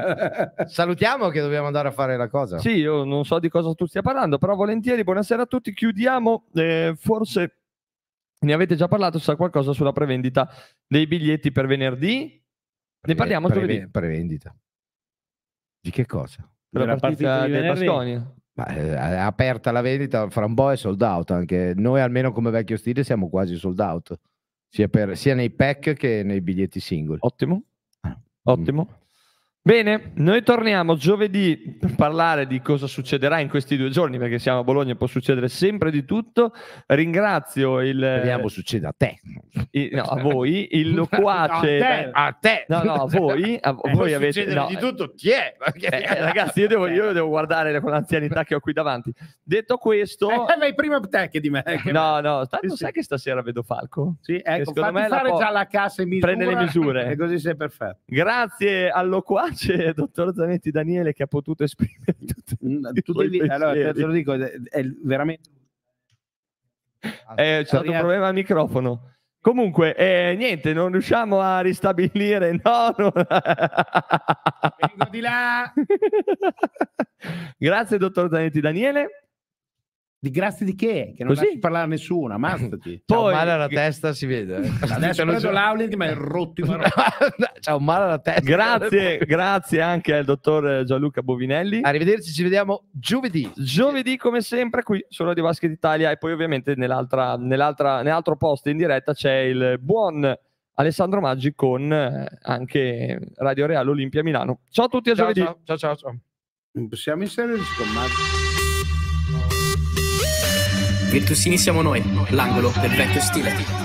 no. Salutiamo che dobbiamo andare a fare la cosa.
sì, io non so di cosa tu stia parlando, però volentieri, buonasera a tutti. Chiudiamo, eh, forse ne avete già parlato, sa qualcosa sulla prevendita dei biglietti per venerdì? Ne parliamo
Preve-
giovedì.
Prevendita. Di che cosa?
Per la
Della
partita
partita di
del
venerdì.
Baskonia.
Ma, eh, è aperta la vendita, fra un po' è sold out anche. Noi almeno come vecchio stile siamo quasi sold out. Sia, per, sia nei pack che nei biglietti singoli.
Ottimo,
Ah.
ottimo. Bene, noi torniamo giovedì per parlare di cosa succederà in questi due giorni, perché siamo a Bologna e può succedere sempre di tutto. Ringrazio il...
Speriamo succeda a te.
i- no, a voi, il loquace...
No, a te.
A te.
No, no, a voi, a
Eh,
voi
può
avete...
succedere
no,
di tutto. Chi è?
eh, ragazzi, io devo, io devo guardare con l'anzianità che ho qui davanti. Detto questo...
Eh, vai prima te che di me. che-
No, no, tanto
Sì, sì.
sai che stasera vedo Falco?
Sì, ecco,
secondo
fatti
me la
fare
po-
già la cassa in misura.
prende le misure.
E così sei perfetto.
Grazie al loquace dottor Zanetti Daniele che ha potuto esprimere tutti
Mm,
i
Tu
suoi
devi, allora, te
pensieri.
lo dico, è, è veramente...
Eh, c'è stato un problema al microfono. Comunque, eh, niente, non riusciamo a ristabilire. No, no.
Vengo di là.
Grazie, dottor Zanetti Daniele.
Di grazie di che? Che non
Così?
lasci parlare a nessuno, ammazzati.
C'ha un
Poi-
male alla testa, si vede. eh.
Adesso prendo l'Aulin che mi hai rotto i maroni.
C'ha un male alla testa.
Grazie, grazie anche al dottor Gianluca Bovinelli.
Arrivederci, ci vediamo giovedì.
Giovedì, come sempre, qui su Radio Basket Italia, e poi ovviamente nell'altra, nell'altra, nell'altro post in diretta c'è il buon Alessandro Maggi con eh, anche Radio Real Olimpia Milano. Ciao a tutti, a
Ciao,
giovedì.
ciao, ciao, ciao, ciao.
Possiamo inserirci con Maggio?
Virtusini siamo noi, l'angolo del vecchio stile.